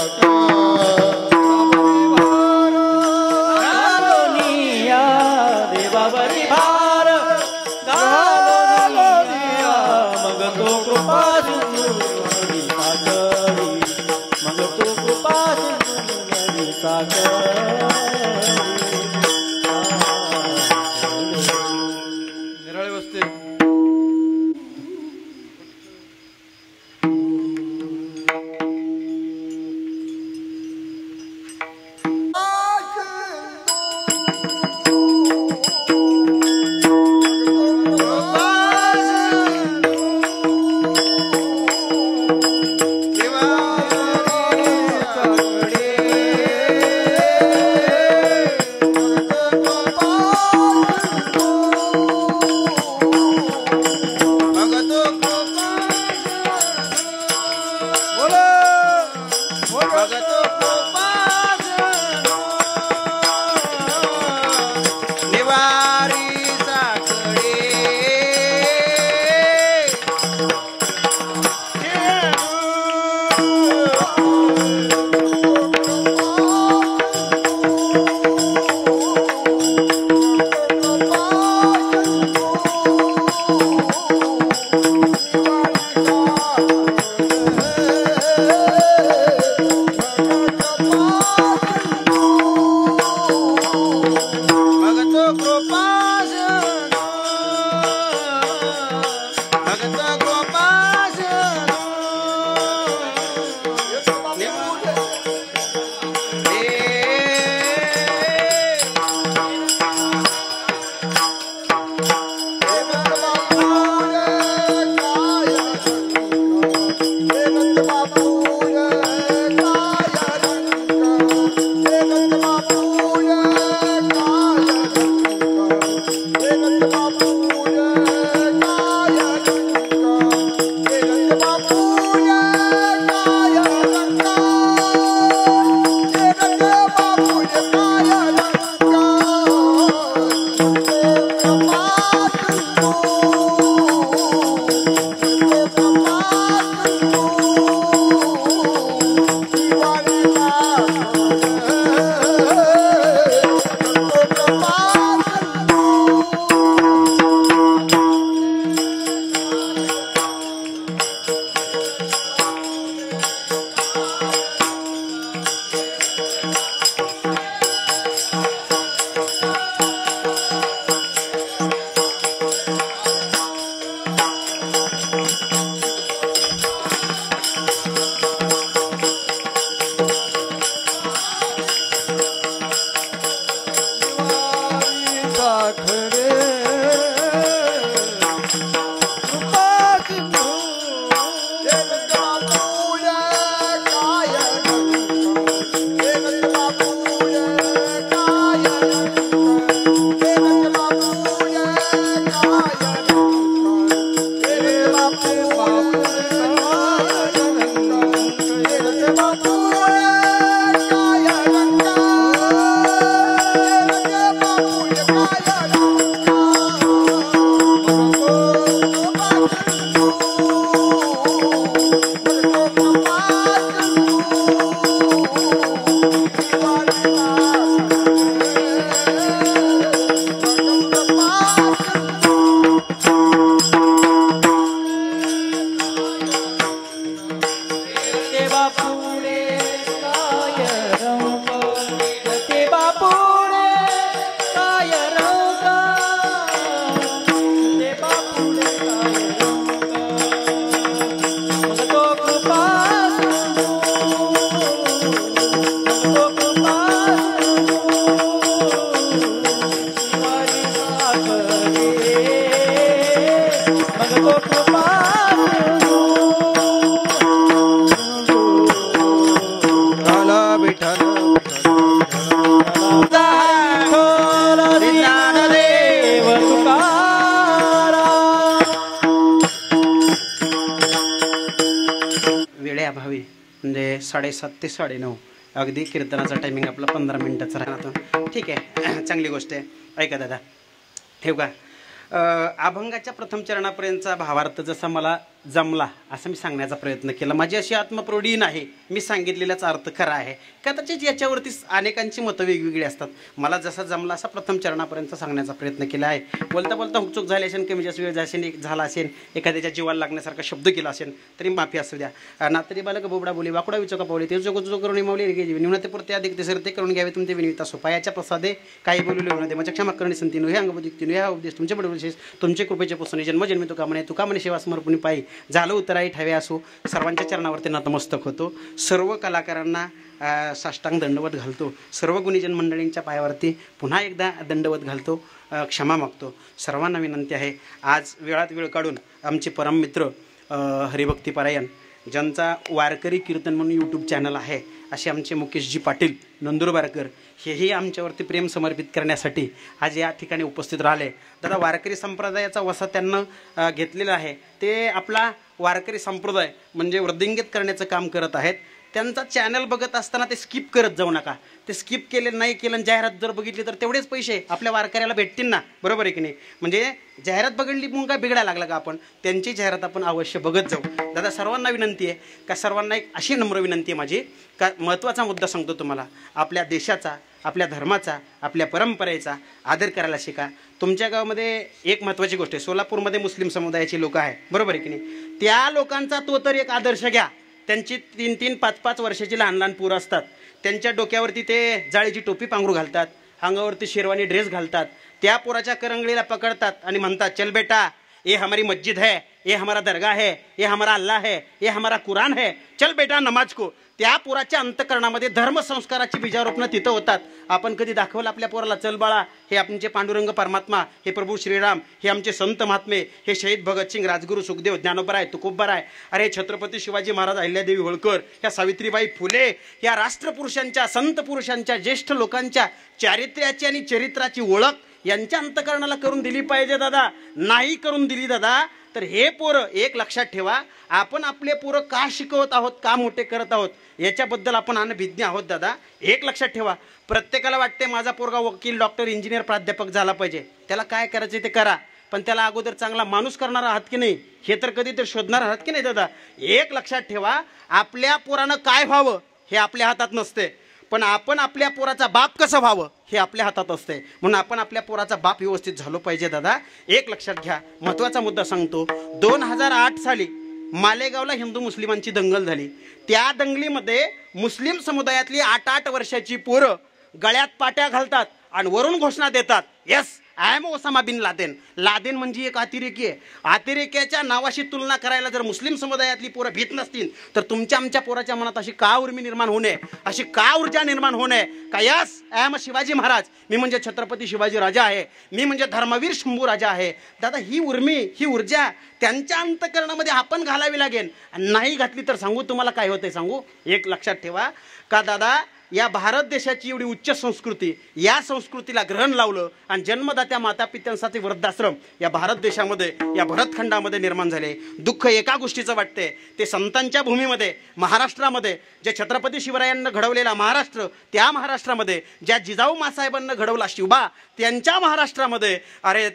घालोनिया देवावरी भार घालोनिया मग तो कृपा सिंधू निवारी सागरी मग तो कृपा सिंधू निवारी सागरी निराळे वस्ते ज्ञानदेव तुकाराम. वेळेअभावी म्हणजे साडेसात ते साडेनऊ अगदी कीर्तनाचा टायमिंग आपला पंधरा मिनिटाचा राहतो. ठीक आहे, चांगली गोष्ट आहे. ऐका दादा, ठेव का अभंगाच्या प्रथम चरणापर्यंतचा भावार्थ जसा मला जमला असं मी सांगण्याचा प्रयत्न केला. माझी अशी आत्मप्रौढी नाही, मी सांगितलेलाच अर्थ खरा आहे. कदाचित याच्यावरती अनेकांची मतं वेगवेगळी असतात. मला जसा जमला असा प्रथम चरणापर्यंत सांगण्याचा प्रयत्न केला आहे. बोलता बोलता हुकचूक झाली असेल, कमी जास्त वेळ जाशील झाला असेल, एखाद्याच्या जीवाला लागण्यासारखा शब्द केला असेल तरी माफी असू द्या. नातरी बालक बोबडा बोली वाकडा विचोका पावली ते जोग जो करून मावली निवृत्तीपुरते अधिक ते सरते करून घ्यावे तुमचे विनिविता सोपायाच्या प्रसादे काही बोलू लिहून दे माझ्या क्षमा करणे संतीनो हे अंगबुद्धीनो ह्या उपदेश तुमचे बडे विशेष तुमचे कृपेचे पुसणे जन्मजन्मी तुका म्हणे तुका म्हणे सेवा समर्पणी पायी झालं उतराई ठेवे असो. सर्वांच्या चरणावरती नतमस्तक होतो. सर्व कलाकारांना साष्टांग दंडवत घालतो. सर्व गुणीजन मंडळींच्या पायावरती पुन्हा एकदा दंडवत घालतो, क्षमा मागतो. सर्वांना विनंती आहे, आज वेळात वेळ काढून आमचे परम मित्र हरिभक्तीपरायण ज्यांचा वारकरी कीर्तन म्हणून यूट्यूब चॅनल आहे असे आमचे मुकेशजी पाटील नंदुरबारकर हेही आमच्यावरती प्रेम समर्पित करण्यासाठी आज या ठिकाणी उपस्थित राहिले. दादा, वारकरी संप्रदायाचा वसा त्यांना घेतलेला आहे. ते आपला वारकरी संप्रदाय म्हणजे वृद्धिंगित करण्याचं काम करत आहेत. त्यांचा चॅनल बघत असताना ते स्किप करत जाऊ नका. ते स्किप केले नाही केलं, जाहिरात जर बघितली तर तेवढेच पैसे आपल्या वारकऱ्याला भेटतील ना, बरोबर आहे की नाही? म्हणजे जाहिरात बघितली म्हणून काय बिघडायला लागला का आपण? त्यांची जाहिरात आपण अवश्य बघत जाऊ. दादा, सर्वांना विनंती आहे का, सर्वांना एक अशी नम्र विनंती आहे माझी का, महत्त्वाचा मुद्दा सांगतो तुम्हाला. आपल्या देशाचा, आपल्या धर्माचा, आपल्या परंपरेचा आदर करायला शिका. तुमच्या गावामध्ये एक महत्त्वाची गोष्ट आहे, सोलापूरमध्ये मुस्लिम समुदायाची लोक आहे, बरोबर आहे की नाही? त्या लोकांचा तो तर एक आदर्श घ्या. त्यांची तीन तीन पाच पाच वर्षाची लहान लहान पोरं असतात. त्यांच्या डोक्यावरती ते जाळीची टोपी पांघरू घालतात, अंगावरती शेरवानी ड्रेस घालतात. त्या पोराच्या करंगळीला पकडतात आणि म्हणतात, चल बेटा, ये हमारी मस्जिद है, ये हमारा दरगाह है, ये हमारा अल्लाह है, ये हमारा कुरान है, चल बेटा नमाज को. त्या पोराच्या अंतकरणामध्ये धर्मसंस्काराची बीजारोपणं तिथं होतात. आपण कधी दाखवलं आपल्या पोराला, चल बाळा, हे आमचे पांडुरंग परमात्मा, हे प्रभू श्रीराम, हे आमचे संत महात्मे, हे शहीद भगतसिंग, राजगुरू सुखदेव, ज्ञानोबराय, तुकोबराय, अरे छत्रपती शिवाजी महाराज, अहिल्यादेवी होळकर, ह्या सावित्रीबाई फुले, या राष्ट्रपुरुषांच्या, संत पुरुषांच्या, ज्येष्ठ लोकांच्या चारित्र्याची आणि चरित्राची ओळख यांच्या अंतकरणाला करून दिली पाहिजे दादा. नाही करून दिली दादा तर हे पोरं, एक लक्षात ठेवा, आपण आपले पोरं का शिकवत आहोत, का मोठे करत आहोत याच्याबद्दल आपण अनभिज्ञ आहोत दादा. एक लक्षात ठेवा, प्रत्येकाला वाटते माझा पोरगा वकील, डॉक्टर, इंजिनियर, प्राध्यापक झाला पाहिजे. त्याला काय करायचं ते करा, पण त्याला अगोदर चांगला माणूस करणार आहात की नाही हे तर कधी तर शोधणार आहात की नाही दादा. एक लक्षात ठेवा, आपल्या पोरानं काय व्हावं हे आपल्या हातात नसते, पण आपण आपल्या पोराचा बाप कसं व्हावं हे आपल्या हातात असते. म्हणून आपण आपल्या पोराचा बाप व्यवस्थित झालो पाहिजे दादा. एक लक्षात घ्या, महत्त्वाचा मुद्दा सांगतो. दोन हजार आठ साली मालेगावला हिंदू मुस्लिमांची दंगल झाली. त्या दंगलीमध्ये मुस्लिम समुदायातली आठ आठ वर्षाची पोरं गळ्यात पाट्या घालतात आणि वरून घोषणा देतात, yes I am Osama bin Laden. Laden म्हणजे एक अतिरेकी आहे. अतिरेक्याच्या नावाशी तुलना करायला जर मुस्लिम समुदायातली पोरं भीत नसतील तर तुमच्या आमच्या पोराच्या मनात अशी का उर्मी निर्माण होणे, अशी का ऊर्जा निर्माण होणे का, yes I am Shivaji Maharaj, मी म्हणजे छत्रपती शिवाजी राजा आहे, मी म्हणजे धर्मवीर शंभू राजा आहे. दादा, ही उर्मी, ही ऊर्जा त्यांच्या अंतकरणामध्ये आपण घालावी लागेल. नाही घातली तर सांगू तुम्हाला काय होतंय, सांगू. एक लक्षात ठेवा का दादा, या भारत देशाची एवढी उच्च संस्कृती, या संस्कृतीला ग्रहण लावलं आणि जन्मदात्या माता पित्यांसाठी वृद्धाश्रम या भारत देशामध्ये, या भरतखंडामध्ये निर्माण झाले. दुःख एका गोष्टीचं वाटते, ते संतांच्या भूमीमध्ये, महाराष्ट्रामध्ये, जे छत्रपती शिवरायांना घडवलेला महाराष्ट्र, त्या महाराष्ट्रामध्ये, ज्या जिजाऊ मासाहेबांना घडवला शिवबा, त्यांच्या महाराष्ट्रामध्ये, अरे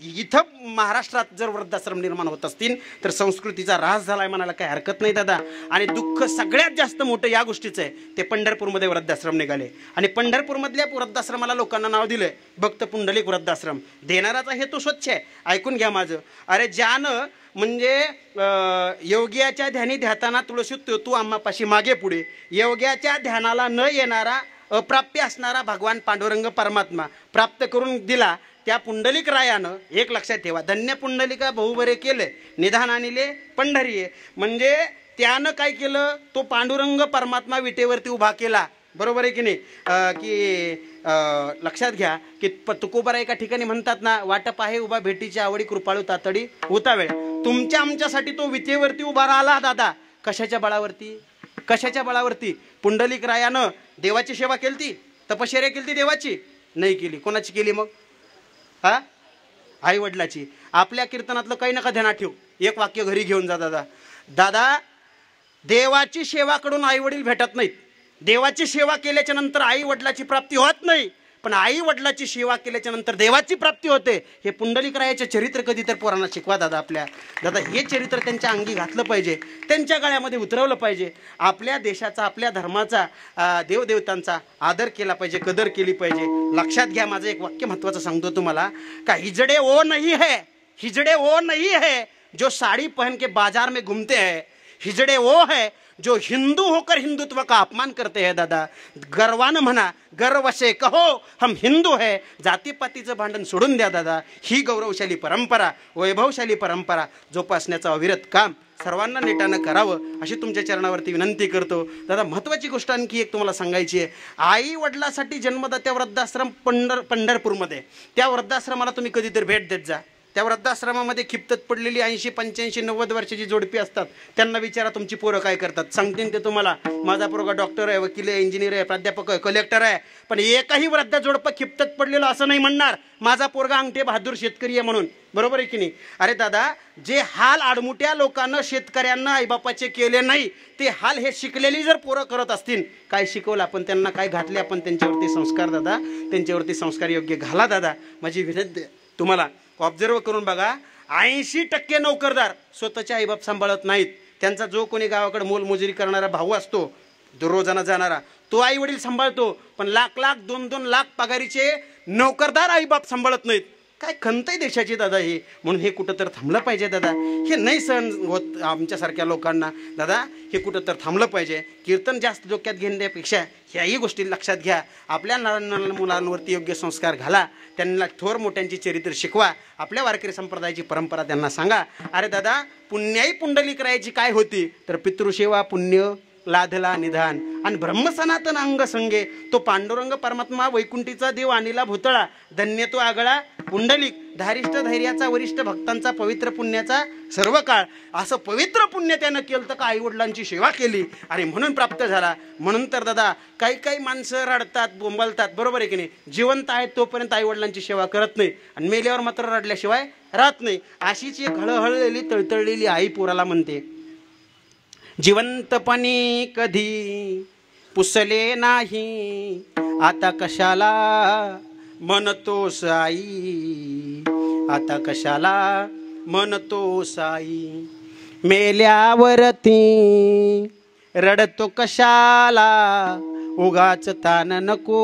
इथं महाराष्ट्रात जर वृद्धाश्रम निर्माण होत असतील तर संस्कृतीचा ऱ्हास झालाय म्हणायला काही हरकत नाही दादा. आणि दुःख सगळ्यात जास्त मोठं या गोष्टीचं आहे, ते पंढरपूरमध्ये वृद्धाश्रम निघाले आणि पंढरपूरमधल्या वृद्धाश्रमाला लोकांना नाव दिलंय भक्त पुंडलिक वृद्धाश्रम. देणाराचा हेतू स्वच्छ आहे, ऐकून घ्या माझं. अरे ज्यानं म्हणजे योग्याच्या ध्यानी ध्याताना तुळशी तू आम्हापाशी मागे पुढे, योग्याच्या ध्यानाला न येणारा, अप्राप्य असणारा भगवान पांडुरंग परमात्मा प्राप्त करून दिला त्या पुंडलिक रायानं. एक लक्षात ठेवा, धन्य पुंडलिका बहुबरे केले, निधान आणले पंढरी आहे. म्हणजे त्यानं काय केलं, तो पांडुरंग परमात्मा विटेवरती उभा केला, बरोबर आहे की नाही. की लक्षात घ्या की तुकोबारा एका ठिकाणी म्हणतात ना, वाटप आहे उभा भेटीच्या आवडी, कृपाळू तातडी होता वेळ. तुमच्या आमच्यासाठी तो विटेवरती उभा राहिला दादा. कशाच्या बळावरती, कशाच्या बळावरती? पुंडलिक रायानं देवाची सेवा केली, तपश्चर्या केली देवाची नाही केली. कोणाची केली मग? हा, आई वडिलाची. आपल्या कीर्तनातलं काही नका ध्यानात ठेव, एक वाक्य घरी घेऊन जा दादा. दादा, देवाची सेवा कडून आई वडील भेटत नाहीत. देवाची सेवा केल्याच्या नंतर आई वडिलाची प्राप्ती होत नाही, पण आई वडिलाची सेवा केल्याच्या नंतर देवाची प्राप्ती होते. हे पुंडलिकरायाचे चरित्र कधी तर पोरांना शिकवा दादा. आपल्या दादा हे चरित्र त्यांच्या अंगी घातलं पाहिजे, त्यांच्या गळ्यामध्ये उतरवलं पाहिजे. आपल्या देशाचा, आपल्या धर्माचा, देवदेवतांचा आदर केला पाहिजे, कदर केली पाहिजे. लक्षात घ्या, माझं एक वाक्य महत्वाचं सांगतो तुम्हाला का हिजड़े वो नहीं है, हिजड़े वो नहीं है जो साड़ी पहन के बाजार में घूमते हैं. हिजड़े वो है जो हिंदू होकर हिंदुत्व का अपमान करते हैं. दादा गर्वानं म्हणा, गर्व से कहो हम हिंदू है. जातीपातीचं भांडण सोडून द्या दादा. ही गौरवशाली परंपरा, वैभवशाली परंपरा जोपासण्याचं अविरत काम सर्वांना नेटानं करावं अशी तुमच्या चरणावरती विनंती करतो. दादा महत्त्वाची गोष्ट आणखी एक तुम्हाला सांगायची आहे. आई वडिलासाठी जन्मदात्या वृद्धाश्रम पंढर पंढरपूरमध्ये, त्या वृद्धाश्रमाला तुम्ही कधीतरी भेट देत जा. त्या वृद्धाश्रमामध्ये खिप्तत पडलेली ऐंशी पंच्याऐंशी नव्वद वर्षाची जोडपी असतात. त्यांना विचारा तुमची पोरं काय करतात, सांगतील ते तुम्हाला. माझा पोरगा डॉक्टर आहे, वकील आहे, इंजिनियर आहे, प्राध्यापक आहे, कलेक्टर आहे. पण एकही वृद्ध जोडपं खिप्तत पडलेलं असं नाही म्हणणार माझा पोरगा अंगठे बहादूर शेतकरी आहे म्हणून. बरोबर आहे की नाही? अरे दादा, जे हाल आडमुट्या लोकांना शेतकऱ्यांना आईबापाचे केले नाही, ते हाल हे शिकलेली जर पोरं करत असतील. काय शिकवलं आपण त्यांना, काय घातले आपण त्यांच्यावरती संस्कार दादा, त्यांच्यावरती संस्कार योग्य घाला दादा. माझी विनंती तुम्हाला ऑब्झर्व करून बघा. ऐंशी टक्के नोकरदार स्वतःचे आईबाप सांभाळत नाहीत. त्यांचा जो कोणी गावाकडे मोलमजुरी करणारा भाऊ असतो, दररोजाना जाणारा, तो आई वडील सांभाळतो. पण लाख लाख दोन दोन लाख पगारीचे नोकरदार आईबाप सांभाळत नाहीत. काय खंत आहे देशाची दादा ही. म्हणून हे कुठं तर थांबलं पाहिजे दादा. हे नाही सहन होत आमच्यासारख्या लोकांना दादा. हे कुठं तर थांबलं पाहिजे. कीर्तन जास्त डोक्यात घेण्यापेक्षा ह्याही गोष्टी लक्षात घ्या. आपल्या लहान मुलांवरती योग्य संस्कार घाला, त्यांना थोर मोठ्यांची चरित्र शिकवा, आपल्या वारकरी संप्रदायाची परंपरा त्यांना सांगा. अरे दादा, पुण्याई पुंडलिकरायाची काय होती तर पितृसेवा, पुण्य, लाधला निधान आणि ब्रह्मसनातन अंग संगे. तो पांडुरंग परमात्मा वैकुंठीचा देव आणिला भूतळा. धन्य तो आगळा पुंडलिक, धारिष्ठ धैर्याचा वरिष्ठ भक्तांचा पवित्र पुण्याचा सर्व काळ. असं पवित्र पुण्य त्यानं केलं तर का आई वडिलांची सेवा केली आणि म्हणून प्राप्त झाला. म्हणून तर दादा काही काही माणसं रडतात, बोंबलतात. बरोबर आहे की नाही? जिवंत आहेत तोपर्यंत आई वडिलांची सेवा करत नाही आणि मेल्यावर मात्र रडल्याशिवाय राहत नाही. अशीच एक हळहळलेली तळतळलेली आई पोराला म्हणते, जिवंतपणी कधी पुसले नाही, आता कशाला म्हणतोस आई, आता कशाला म्हणतोस आई. मेल्यावरती रडतो कशाला, उगाच तान नको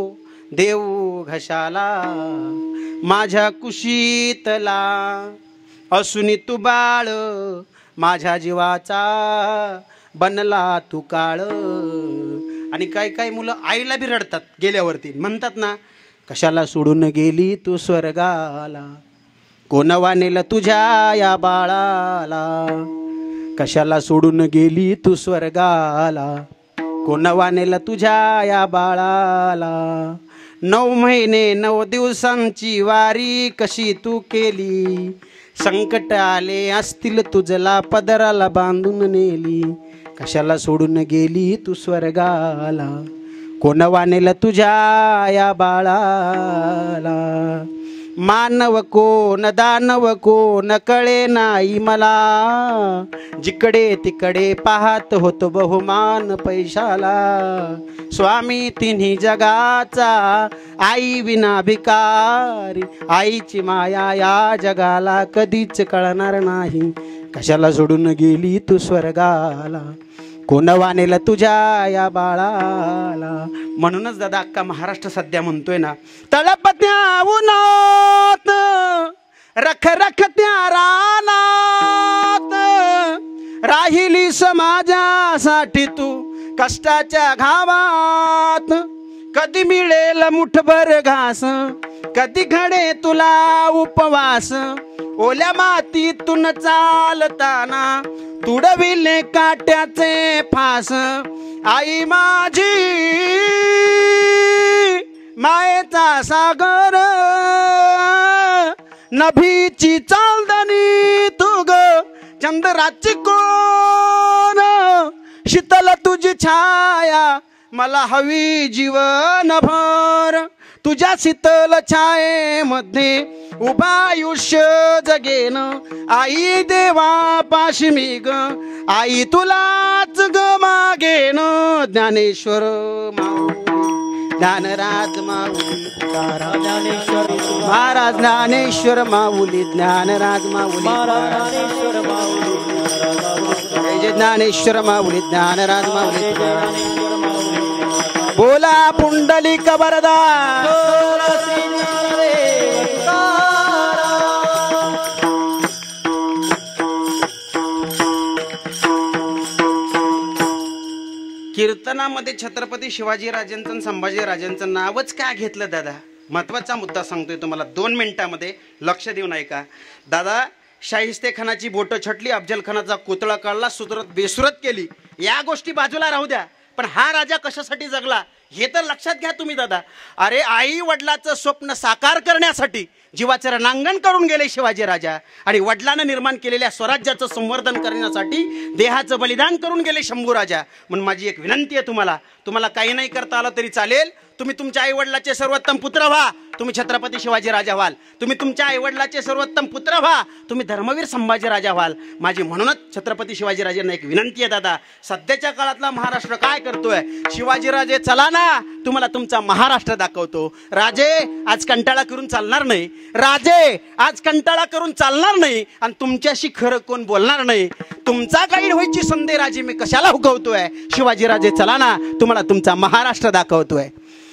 देऊ घशाला. माझ्या कुशीतला असूनी तू बाळ, माझ्या जीवाचा बनला तू काळ. आणि काही काही मुलं आईला बी रडतात गेल्यावरती. म्हणतात ना, कशाला सोडून गेली तू स्वर्गाला, कोण वानेल तुझ्या या बाळाला. कशाला सोडून गेली तू स्वर्गाला, कोण वानेल तुझ्या या बाळाला. नऊ महिने नऊ दिवसांची वारी कशी तू केली, संकट आले असतील तुझला पदराला बांधून नेली. कशाला सोडून गेली तू स्वर्गाला, कोण वानेल तुझ्या या बाळाला. मानव कोण दानव कोण कळे नाही मला, जिकडे तिकडे पाहत होतो बहुमान पैशाला. स्वामी तिन्ही जगाचा आई विना भिकारी, आईची माया या जगाला कधीच कळणार नाही. कशाला सोडून गेली तू स्वर्गाला, कोण वानेल तुझ्या या बाळाला. म्हणूनच दादा अख्खा महाराष्ट्र सध्या म्हणतोय ना, तळपत्या उन्हात रख रख त्या रानात, राहिली समाजासाठी तू कष्टाच्या घावात. कधी मिळेल मुठभर घास, कधी घडे तुला उपवास. ओल्या मातीतून चालताना तुडविले काट्याचे फास. आई माझी मायेचा सागर, नभीची चालदणी तू ग, चंद्राची कोण शीतल तुझी छाया मला हवी जीवनभर, तुझ्या शीतल छायेमध्ये उभा आयुष्य जगेन, आई देवा पाशी मी ग, आई तुलाच ग मागेन. ज्ञानेश्वर माऊली ज्ञानराज माऊली ज्ञानेश्वर महाराज, ज्ञानेश्वर माऊली ज्ञानराज माऊली ज्ञानेश्वर माऊली जय जय ज्ञानेश्वर माऊली ज्ञानराज माऊली. ज्ञानेश्वर माऊली बोला पुंडलिक वरदा. कीर्तनामध्ये छत्रपती शिवाजीराजांचं आणि संभाजीराजांचं नावच काय घेतलं दादा? महत्वाचा मुद्दा सांगतोय तुम्हाला, दोन मिनिटामध्ये लक्ष देऊन ऐका. दादा, शाहिस्ते खानाची बोटं छटली, अफजल खानाचा कोतळा काढला, सुरत बेसुरत केली, या गोष्टी बाजूला राहू द्या, पण हा राजा कशासाठी जगला हे तर लक्षात घ्या तुम्ही दादा. अरे आई वडिलाचं स्वप्न साकार करण्यासाठी जीवाचं रणांगण करून गेले शिवाजी राजा, आणि वडिलांना निर्माण केलेल्या स्वराज्याचं संवर्धन करण्यासाठी देहाचं बलिदान करून गेले शंभू राजा. म्हणून माझी एक विनंती आहे तुम्हाला, तुम्हाला काही नाही करता आलं तरी चालेल, तुम्ही तुमच्या आईवडिलाचे सर्वोत्तम पुत्र व्हा, तुम्ही छत्रपती शिवाजी राजा व्हाल. तुम्ही तुमच्या आईवडिलाचे सर्वोत्तम पुत्र व्हा, तुम्ही धर्मवीर संभाजी राजा व्हाल. माझी म्हणूनच छत्रपती शिवाजी राजांना एक विनंती आहे दादा, सध्याच्या काळातला महाराष्ट्र काय करतोय? शिवाजीराजे चला ना, तुम्हाला तुमचा महाराष्ट्र दाखवतो. राजे आज कंटाळा करून चालणार नाही, राजे आज कंटाळा करून चालणार नाही, आणि तुमच्याशी खरं कोण बोलणार नाही. तुमचा गाईड व्हायची संधी राजे मी कशाला हुकवतोय? शिवाजीराजे चला ना, तुम्हाला तुमचा महाराष्ट्र दाखवतोय.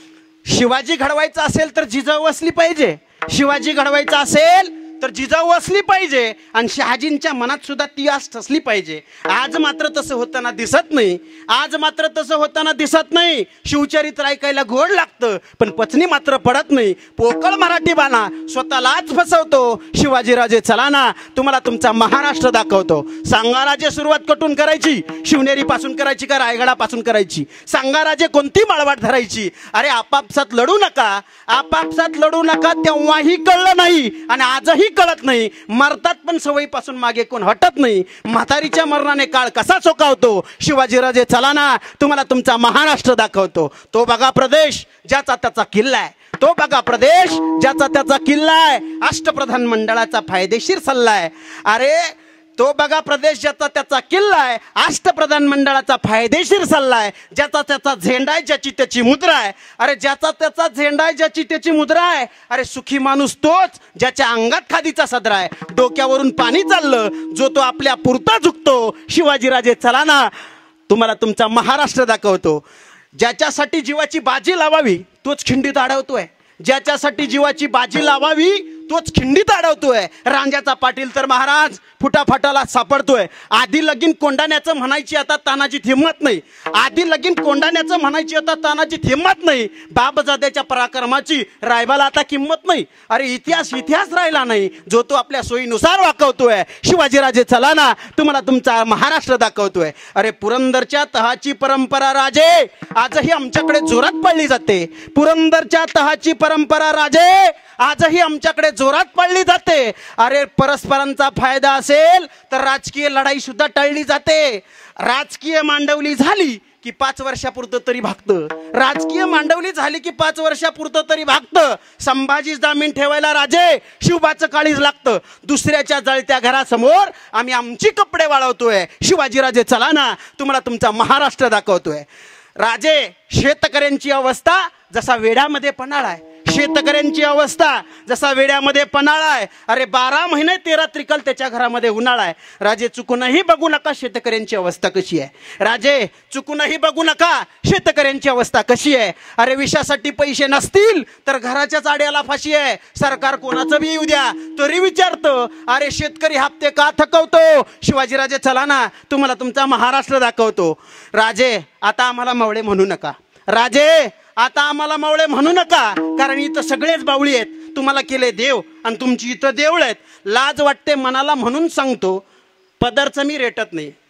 शिवाजी घडवायचा असेल तर जिजाऊ असली पाहिजे, शिवाजी घडवायचा असेल तर जिजाऊ असली पाहिजे, आणि शहाजींच्या मनात सुद्धा ती आस ठसली पाहिजे. आज मात्र तसं होताना दिसत नाही, आज मात्र तसं होताना दिसत नाही. शिवचरित्र ऐकायला गोड लागतं पण पचनी मात्र पडत नाही. पोकळ मराठी बाणा स्वतःलाच फसवतो. शिवाजीराजे चला ना, तुम्हाला तुमचा महाराष्ट्र दाखवतो. सांगा राजे, सुरुवात कुठून करायची? शिवनेरी पासून करायची का रायगडापासून करायची? सांगा राजे, कोणती माळवाट धरायची? अरे आपापसात लढू नका, आपापसात लढू नका, तेव्हाही कळलं नाही आणि आजही कळत नाही. मरतात पण सवयीपासून मागे कोण हटत नाही. म्हातारीच्या मरणाने काळ कसा चोकावतो? शिवाजीराजे चला ना, तुम्हाला तुमचा महाराष्ट्र दाखवतो. तो बघा प्रदेश ज्याचा त्याचा किल्ला आहे, तो बघा प्रदेश ज्याचा त्याचा किल्ला आहे, अष्टप्रधान मंडळाचा फायदेशीर सल्ला आहे. अरे तो बघा प्रदेश ज्याचा त्याचा किल्ला आहे, अष्टप्रधान मंडळाचा फायदेशीर सल्ला आहे, ज्याचा त्याचा झेंडा आहे, ज्याची त्याची मुद्रा आहे. अरे ज्याचा त्याचा झेंडा आहे, ज्याची त्याची मुद्रा आहे. अरे सुखी माणूस तोच ज्याच्या अंगात खादीचा सदरा आहे. डोक्यावरून पाणी चाललं जो तो आपल्या पुरता झुकतो. शिवाजीराजे चला ना, तुम्हाला तुमचा महाराष्ट्र दाखवतो. ज्याच्यासाठी जीवाची बाजी लावावी तोच खिंडीत अडवतोय, ज्याच्यासाठी जीवाची बाजी लावावी तोच खिंडीत अडवतोय. रांजाचा पाटील तर महाराज फुटाफाटाला सापडतोय. आधी लगीन कोंडाण्याचं म्हणायची आता तानाजीत हिंमत नाही, आधी लगीन कोंडाण्याचं म्हणायची आता तानाजीत हिंमत नाही. बापजाद्याच्या पराक्रमाची रायबाला आता किंमत नाही. अरे इतिहास इतिहास राहिला नाही, जो तो आपल्या सोयीनुसार वाकवतोय. शिवाजीराजे चला ना, तुम्हाला तुमचा महाराष्ट्र दाखवतोय. अरे पुरंदरच्या तहाची परंपरा राजे आजही आमच्याकडे जोरात पडली जाते. पुरंदरच्या तहाची परंपरा राजे आजही आमच्याकडे जोरात पडली जाते. अरे परस्परांचा फायदा असेल तर राजकीय लढाई सुद्धा टळली जाते. राजकीय मांडवली झाली की पाच वर्षापुरतं तरी भागतं, राजकीय मांडवली झाली की पाच वर्षापुरतं तरी भागतं. संभाजी जामीन ठेवायला राजे शिवबाचं काळीज लागतं. दुसऱ्याच्या जळत्या घरासमोर आम्ही आमची कपडे वाळवतोय. शिवाजीराजे चला ना, तुम्हाला तुमचा महाराष्ट्र दाखवतोय. राजे शेतकऱ्यांची अवस्था जसा वेड्यामध्ये पन्हाळा आहे, शेतकऱ्यांची अवस्था जसा वेड्यामध्ये पन्हाळा आहे. अरे बारा महिने तेरा त्रिकल त्याच्या घरामध्ये उन्हाळा आहे. राजे चुकूनही बघू नका शेतकऱ्यांची अवस्था कशी आहे. राजे चुकूनही बघू नका शेतकऱ्यांची अवस्था कशी आहे. अरे विषासाठी पैसे नसतील तर घराच्याच आड्याला फाशी आहे. सरकार कोणाचं बी येऊ द्या तरी विचारतं, अरे शेतकरी हप्ते का थकवतो? शिवाजीराजे चला ना, तुम्हाला तुमचा महाराष्ट्र दाखवतो. राजे आता आम्हाला मवळे म्हणू नका, राजे आता आम्हाला मावळे म्हणू नका, कारण इथं सगळेच बावळी आहेत. तुम्हाला केले देव आणि तुमची इथं देवळ आहेत. लाज वाटते मनाला म्हणून सांगतो, पदरचं मी रेटत नाही,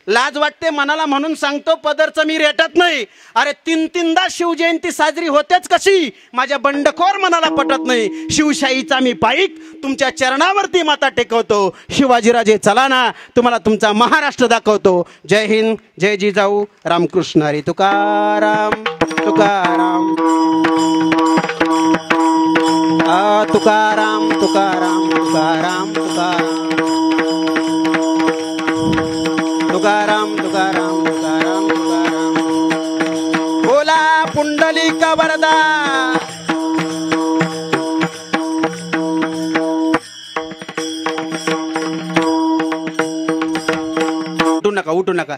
लाज वाटते मनाला म्हणून सांगतो, पदरचं मी रेटत नाही. अरे तीन तीनदा शिवजयंती साजरी होतेच कशी, माझ्या बंडखोर मनाला पटत नाही. शिवशाहीचा मी पाईक तुमच्या चरणावरती माता टेकवतो. शिवाजीराजे चला ना, तुम्हाला तुमचा महाराष्ट्र दाखवतो. जय हिंद, जय जिजाऊ, रामकृष्ण हरी. तुकाराम तुकाराम आ तुकाराम तुकाराम तुकाराम तुकाराम तुकाराम तुकाराम तुकाराम तुकाराम. बोला पुंडलिक वरदा. उठू नका, उठू नका.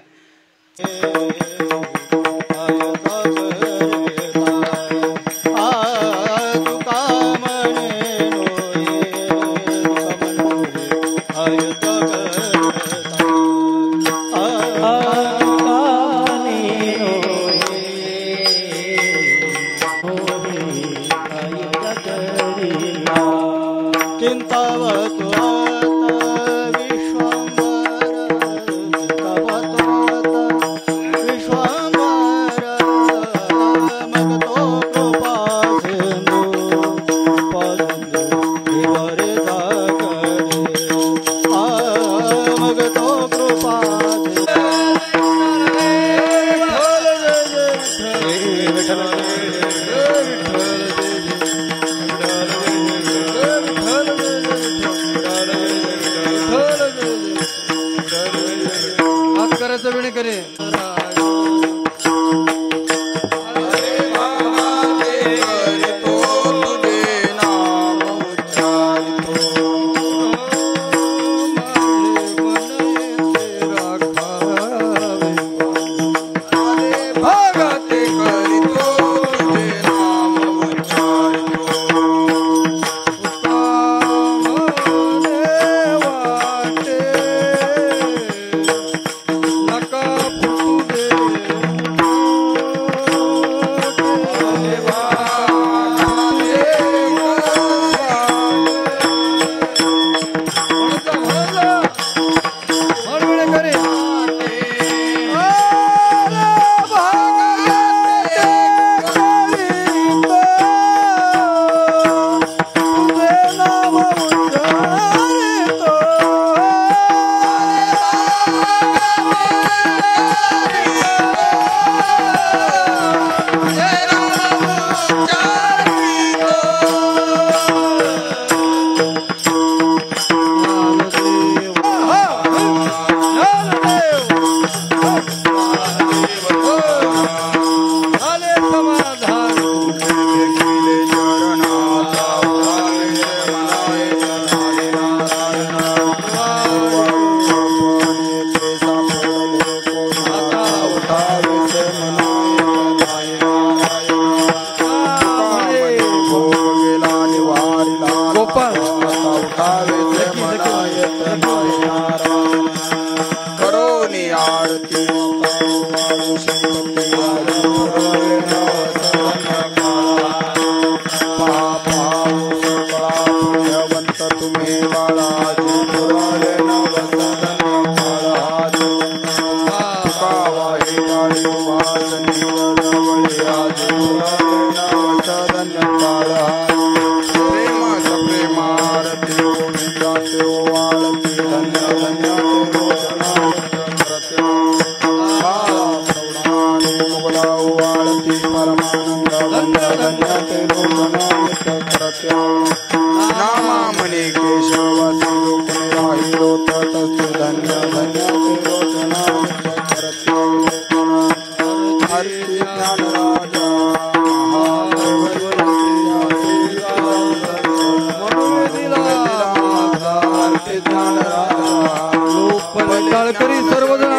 सर्वजण